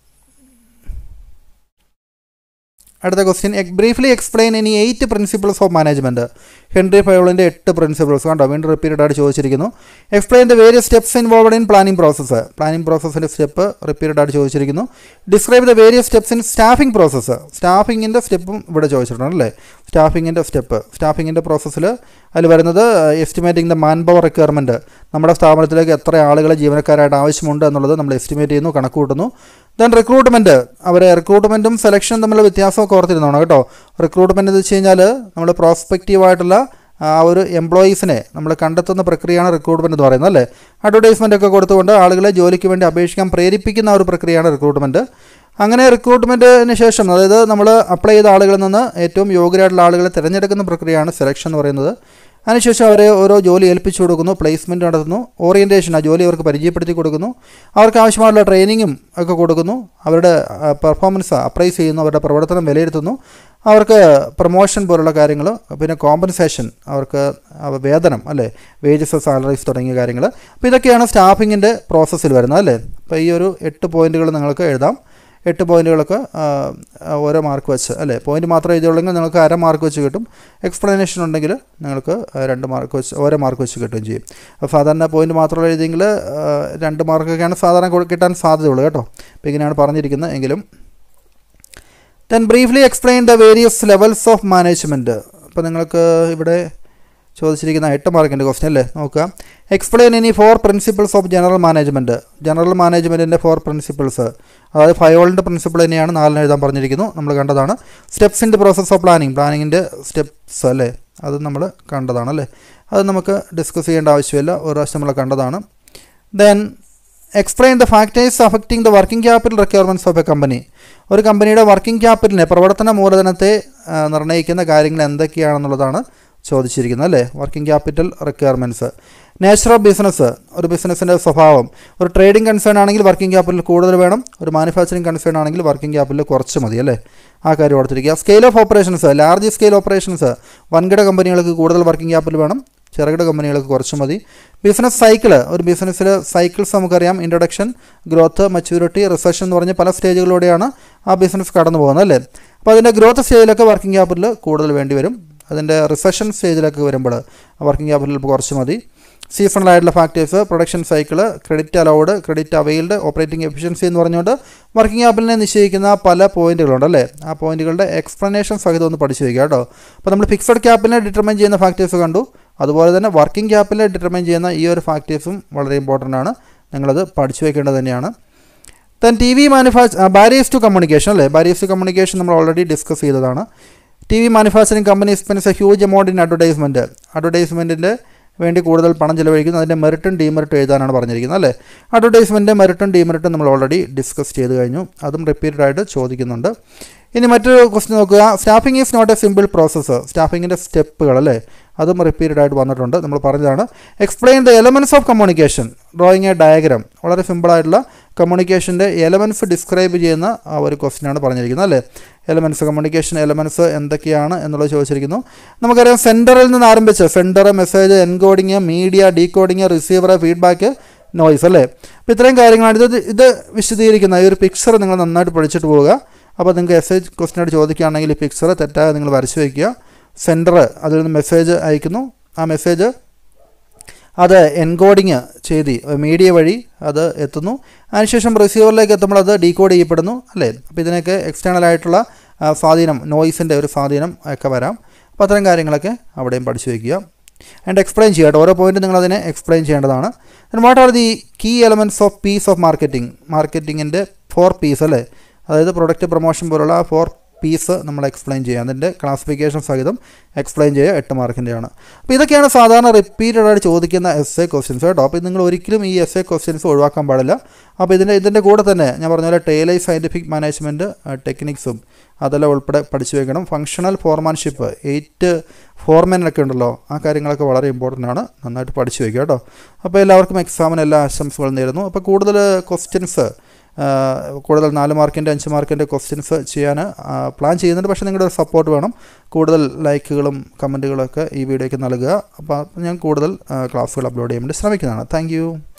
അടുത്ത ക്വസ്റ്റ്യൻ, ബ്രീഫ്ലി എക്സ്പ്ലെയിൻ ഇനി 8 പ്രിൻസിപ്പിൾസ് ഓഫ് മാനേജ്മെൻറ്റ്. ഹെൻറി ഫയോളിൻ്റെ 8 പ്രിൻസിപ്പിൾസ് കണ്ടോ, വീണ്ടും റിപ്പീറ്റഡ് ആയിട്ട് ചോദിച്ചിരിക്കുന്നു. Explain the various steps involved in planning process. Planning പ്രോസസ്സിൻ്റെ സ്റ്റെപ്പ് റിപ്പീറ്റഡ് ആയിട്ട് ചോദിച്ചിരിക്കുന്നു. Describe the various steps in staffing process. സ്റ്റാഫിങ്ങിൻ്റെ സ്റ്റെപ്പും ഇവിടെ ചോദിച്ചിട്ടുണ്ട് അല്ലേ, സ്റ്റാഫിങ്ങിൻ്റെ സ്റ്റെപ്പ്. സ്റ്റാഫിങ്ങിൻ്റെ പ്രോസസ്സിൽ അതിൽ വരുന്നത് estimating the manpower requirement. നമ്മുടെ സ്ഥാപനത്തിലേക്ക് എത്ര ആളുകളെ ജീവനക്കാരായിട്ട് ആവശ്യമുണ്ട് എന്നുള്ളത് നമ്മൾ എസ്റ്റിമേറ്റ് ചെയ്യുന്നു, കണക്ക് കൂട്ടുന്നു. ദെൻ റിക്രൂട്ട്മെൻറ്റ്, അവരെ റിക്രൂട്ട്മെൻറ്റും സെലക്ഷനും തമ്മിലുള്ള വ്യത്യാസമൊക്കെ ഓർത്തിരുന്നോണം കേട്ടോ. റിക്രൂട്ട്മെൻറ്റ് എന്ന് വെച്ച് കഴിഞ്ഞാൽ നമ്മൾ പ്രോസ്പെക്റ്റീവായിട്ടുള്ള ആ ഒരു എംപ്ലോയീസിനെ നമ്മൾ കണ്ടെത്തുന്ന പ്രക്രിയയാണ് റിക്രൂട്ട്മെൻറ്റ് എന്ന് പറയുന്നത് അല്ലേ. അഡ്വർടൈസ്മെൻ്റ് ഒക്കെ കൊടുത്തുകൊണ്ട് ആളുകളെ ജോലിക്ക് വേണ്ടി അപേക്ഷിക്കാൻ പ്രേരിപ്പിക്കുന്ന ഒരു പ്രക്രിയയാണ് റിക്രൂട്ട്മെൻറ്റ്. അങ്ങനെ റിക്രൂട്ട്മെൻറ്റിന് ശേഷം, അതായത് നമ്മൾ അപ്ലൈ ചെയ്ത ആളുകളിൽ നിന്ന് ഏറ്റവും യോഗ്യരായിട്ടുള്ള ആളുകളെ തിരഞ്ഞെടുക്കുന്ന പ്രക്രിയയാണ് സെലക്ഷൻ എന്ന് പറയുന്നത്. അതിനുശേഷം അവരെ ഓരോ ജോലി ഏൽപ്പിച്ചു കൊടുക്കുന്നു, പ്ലേസ്മെൻറ്റ് നടത്തുന്നു, ഓറിയൻറ്റേഷൻ, ആ ജോലി അവർക്ക് പരിചയപ്പെടുത്തി കൊടുക്കുന്നു, അവർക്ക് ആവശ്യമായുള്ള ട്രെയിനിങ്ങും ഒക്കെ കൊടുക്കുന്നു, അവരുടെ പെർഫോമൻസ് അപ്രൈസ് ചെയ്യുന്നു, അവരുടെ പ്രവർത്തനം വിലയിരുത്തുന്നു, അവർക്ക് പ്രൊമോഷൻ പോലുള്ള കാര്യങ്ങൾ, പിന്നെ കോമ്പൻസേഷൻ, അവർക്ക് വേതനം അല്ലേ, വേജസ്, സാലറീസ് തുടങ്ങിയ കാര്യങ്ങൾ. അപ്പോൾ ഇതൊക്കെയാണ് സ്റ്റാഫിങ്ങിൻ്റെ പ്രോസസ്സിൽ വരുന്നത് അല്ലേ. അപ്പോൾ ഈ ഒരു 8 പോയിൻറ്റുകൾ നിങ്ങൾക്ക് എഴുതാം. 8 പോയിൻറ്റുകൾക്ക് ഓരോ മാർക്ക് വെച്ച് അല്ലേ, പോയിൻറ്റ് മാത്രം എഴുതിയുള്ളെങ്കിൽ നിങ്ങൾക്ക് 1/2 മാർക്ക് വെച്ച് കിട്ടും. എക്സ്പ്ലനേഷൻ ഉണ്ടെങ്കിൽ നിങ്ങൾക്ക് 2 മാർക്ക് വെച്ച് ഓരോ മാർക്ക് വെച്ച് കിട്ടുകയും ചെയ്യും. അപ്പോൾ സാധാരണ പോയിൻറ്റ് മാത്രം എഴുതിയെങ്കിൽ 2 മാർക്കൊക്കെയാണ് സാധാരണ കിട്ടാൻ സാധ്യതയുള്ളൂ കേട്ടോ. അപ്പോൾ ഇങ്ങനെയാണ് പറഞ്ഞിരിക്കുന്നത് എങ്കിലും. Then briefly explain the various levels of management. അപ്പോൾ നിങ്ങൾക്ക് ഇവിടെ ചോദിച്ചിരിക്കുന്ന 8 മാർക്കിൻ്റെ ക്വസ്റ്റ്യൻ അല്ലേ, നോക്കുക. എക്സ്പ്ലെയിൻ ഇനി 4 principles of general management. General മാനേജ്മെൻറ്റിൻ്റെ 4 പ്രിൻസിപ്പിൾസ്, അതായത് ഫയോളിൻ്റെ പ്രിൻസിപ്പിൾ തന്നെയാണ് 4 എഴുതാൻ പറഞ്ഞിരിക്കുന്നു, നമ്മൾ കണ്ടതാണ്. Steps in the process of planning, പ്ലാനിങ്ങിൻ്റെ സ്റ്റെപ്സ് അല്ലേ, അത് നമ്മൾ കണ്ടതാണ് അല്ലേ, അത് നമുക്ക് ഡിസ്കസ് ചെയ്യേണ്ട ആവശ്യമില്ല, ഒരു പ്രാവശ്യം നമ്മൾ കണ്ടതാണ്. Then explain the factors affecting the working capital requirements of a company. ഒരു കമ്പനിയുടെ വർക്കിംഗ് ക്യാപിറ്റലിനെ, പ്രവർത്തന മൂലധനത്തെ നിർണ്ണയിക്കുന്ന കാര്യങ്ങൾ എന്തൊക്കെയാണെന്നുള്ളതാണ് ചോദിച്ചിരിക്കുന്നത് അല്ലേ. Working capital requirements. Nature of business, ഒരു ബിസിനസ്സിൻ്റെ സ്വഭാവം. ഒരു ട്രേഡിംഗ് കൺസേൺ ആണെങ്കിൽ വർക്കിംഗ് ക്യാപിറ്റൽ കൂടുതൽ വേണം, ഒരു മാനുഫാക്ചറിംഗ് കൺസേൺ ആണെങ്കിൽ വർക്കിംഗ് ക്യാപിറ്റൽ കുറച്ച് മതി അല്ലേ, ആ കാര്യം ഓർത്തിരിക്കുക. Scale of operations, large scale operations, വൻകിട കമ്പനികൾക്ക് കൂടുതൽ വർക്കിംഗ് ക്യാപിറ്റൽ വേണം, ചെറുകിട കമ്പനികൾക്ക് കുറച്ച് മതി. ബിസിനസ് സൈക്കിൾ, ഒരു ബിസിനസ്സിൽ സൈക്കിൾസ് നമുക്കറിയാം, ഇൻട്രൊഡക്ഷൻ, ഗ്രോത്ത്, മച്യൂരിറ്റി, റിസഷൻ എന്ന് പറഞ്ഞ് പല സ്റ്റേജുകളിലൂടെയാണ് ആ ബിസിനസ് കടന്നു പോകുന്നത് അല്ലേ. അപ്പോൾ അതിൻ്റെ ഗ്രോത്ത് സ്റ്റേജിലൊക്കെ വർക്കിംഗ് ക്യാപിറ്റൽ കൂടുതൽ വേണ്ടി വരും, അതിൻ്റെ റിസഷൻ സ്റ്റേജിലൊക്കെ വരുമ്പോൾ വർക്കിംഗ് ക്യാപിറ്റൽ കുറച്ച് മതി. സീസണലായിട്ടുള്ള factors, production cycle, credit allowed, credit availed, operating efficiency എന്ന് പറഞ്ഞുകൊണ്ട് വർക്കിംഗ് ക്യാപിറ്റലിനെ നിശ്ചയിക്കുന്ന പല പോയിന്റുകളുണ്ട് അല്ലേ. ആ പോയിന്റുകളുടെ എക്സ്പ്ലനേഷൻ സഹിതം ഒന്ന് പഠിച്ചു വയ്ക്കുക കേട്ടോ. അപ്പോൾ നമ്മൾ ഫിക്സഡ് ക്യാപിറ്റലിനെ ഡിറ്റർമൈൻ ചെയ്യുന്ന ഫാക്ടേഴ്സ് കണ്ടു, അതുപോലെ തന്നെ വർക്കിംഗ് ക്യാപിറ്റലിനെ ഡിറ്റർമൈൻ ചെയ്യുന്ന ഈ ഒരു ഫാക്ടേഴ്സും വളരെ ഇമ്പോർട്ടൻ്റ് ആണ്, നിങ്ങളത് പഠിച്ചു വയ്ക്കേണ്ടത് തന്നെയാണ്. ദെൻ ബാരിയേഴ്സ് ടു കമ്മ്യൂണിക്കേഷൻ അല്ലേ, ബാരിയേഴ്സ് ടു കമ്മ്യൂണിക്കേഷൻ നമ്മൾ ഓൾറെഡി ഡിസ്കസ് ചെയ്തതാണ്. TV manufacturing company spends a huge amount in advertisement. അഡ്വർടൈസ്മെൻറ്റിൻ്റെ വേണ്ടി കൂടുതൽ പണം ചിലവഴിക്കുന്നു, അതിൻ്റെ മെറിറ്റും ഡീമെറിറ്റും എഴുതാനാണ് പറഞ്ഞിരിക്കുന്നത് അല്ലേ. അഡ്വർടൈസ്മെൻറ്റിൻ്റെ മെറിറ്റും ഡീമെറിറ്റും നമ്മൾ ഓൾറെഡി ഡിസ്കസ് ചെയ്ത് കഴിഞ്ഞു, അതും റിപ്പീറ്റഡ് ആയിട്ട് ചോദിക്കുന്നുണ്ട്. ഇനി മറ്റൊരു ക്വസ്റ്റ്യൻ നോക്കുക. Staffing is not a simple process. സ്റ്റാഫിങ്ങിൻ്റെ സ്റ്റെപ്പുകൾ അല്ലേ, അതും റിപ്പീറ്റഡ് ആയിട്ട് വന്നിട്ടുണ്ട്, നമ്മൾ പറഞ്ഞതാണ്. Explain the elements of communication, drawing a diagram. വളരെ സിമ്പിളായിട്ടുള്ള കമ്മ്യൂണിക്കേഷൻ്റെ എലമെൻറ്റ്സ് ഡിസ്ക്രൈബ് ചെയ്യുന്ന ആ ഒരു ക്വസ്റ്റ്യനാണ് പറഞ്ഞിരിക്കുന്നത് അല്ലേ. എലമെൻറ്റ്സ്, കമ്മ്യൂണിക്കേഷൻ എലമെൻറ്റ്സ് എന്തൊക്കെയാണ് എന്നുള്ളത് ചോദിച്ചിരിക്കുന്നു. നമുക്കറിയാം സെൻറ്ററിൽ നിന്ന് ആരംഭിച്ച് sender, message, encoding, media, decoding, receiver, feedback, noise അല്ലേ. അപ്പോൾ ഇത്രയും കാര്യങ്ങളാണ് ഇത് വിശദീകരിക്കുന്ന ഈ ഒരു പിക്ചർ നിങ്ങൾ നന്നായിട്ട് പഠിച്ചിട്ട് പോവുക. അപ്പോൾ നിങ്ങൾക്ക് എസ്സേജ് ക്വസ്റ്റ്യനായിട്ട് ചോദിക്കുകയാണെങ്കിൽ ഈ പിക്ചർ തെറ്റാതെ നിങ്ങൾ വരച്ച് വയ്ക്കുക. സെൻറ്റർ, അതിൽ നിന്ന് മെസ്സേജ് അയക്കുന്നു, ആ മെസ്സേജ് അത് എൻകോഡിങ് ചെയ്ത് മീഡിയ വഴി അത് എത്തുന്നു, അതിനുശേഷം റിസീവറിലേക്ക് എത്തുമ്പോൾ അത് ഡീകോഡ് ചെയ്യപ്പെടുന്നു അല്ലേ. അപ്പോൾ ഇതിനൊക്കെ എക്സ്റ്റേണൽ ആയിട്ടുള്ള സ്വാധീനം, നോയ്സിൻ്റെ ഒരു സ്വാധീനം ഒക്കെ വരാം. അപ്പോൾ അത്തരം കാര്യങ്ങളൊക്കെ അവിടെയും പഠിച്ചു വയ്ക്കുക. ആൻഡ് എക്സ്പ്ലെയിൻ ചെയ്യട്ടെ, ഓരോ പോയിൻറ്റും നിങ്ങളതിനെ എക്സ്പ്ലെയിൻ ചെയ്യേണ്ടതാണ്. What are the key elements of P's of marketing. മാർക്കറ്റിങ്ങിൻ്റെ 4 P's അല്ലേ, അതായത് പ്രൊഡക്റ്റ് പ്രൊമോഷൻ പോലുള്ള 4 പീസ് നമ്മൾ എക്സ്പ്ലെയിൻ ചെയ്യുക, അതിൻ്റെ ക്ലാസിഫിക്കേഷൻ സഹിതം എക്സ്പ്ലെയിൻ ചെയ്യുക. 8 മാർക്കിൻ്റെയാണ്. അപ്പോൾ ഇതൊക്കെയാണ് സാധാരണ റിപ്പീറ്റഡ് ആയിട്ട് ചോദിക്കുന്ന എസ്എ ക്വസ്റ്റ്യൻസ് കേട്ടോ. അപ്പോൾ നിങ്ങൾ ഒരിക്കലും ഈ എസ്എ ക്വസ്റ്റ്യൻസ് ഒഴിവാക്കാൻ പാടില്ല. അപ്പോൾ ഇതിൻ്റെ കൂടെ തന്നെ ഞാൻ പറഞ്ഞ പോലെ ടെയിലൈ സയൻറ്റിഫിക് മാനേജ്മെൻറ്റ് ടെക്നിക്സും അതെല്ലാം ഉൾപ്പെടെ പഠിച്ചു വയ്ക്കണം. ഫങ്ഷണൽ ഫോർമാൻഷിപ്പ് 8 ഫോർമാനൊക്കെ ഉണ്ടല്ലോ, ആ കാര്യങ്ങളൊക്കെ വളരെ ഇമ്പോർട്ടൻ്റ് ആണ്. നന്നായിട്ട് പഠിച്ചു വയ്ക്കുക കേട്ടോ. അപ്പോൾ എല്ലാവർക്കും എക്സാമിന് എല്ലാ ആശംസകളും നേരുന്നു. അപ്പോൾ കൂടുതൽ ക്വസ്റ്റ്യൻസ്, കൂടുതൽ 4 മാർക്കിൻ്റെ 5 മാർക്കിൻ്റെ ക്വസ്റ്റ്യൻസ് ചെയ്യാൻ പ്ലാൻ ചെയ്യുന്നുണ്ട്. പക്ഷേ നിങ്ങളുടെ ഒരു സപ്പോർട്ട് വേണം. കൂടുതൽ ലൈക്കുകളും കമൻറ്റുകളൊക്കെ ഈ വീഡിയോയ്ക്ക് നൽകുക. അപ്പോൾ ഞാൻ കൂടുതൽ ക്ലാസ്സുകൾ അപ്ലോഡ് ചെയ്യാൻ വേണ്ടി ശ്രമിക്കുന്നതാണ്. താങ്ക്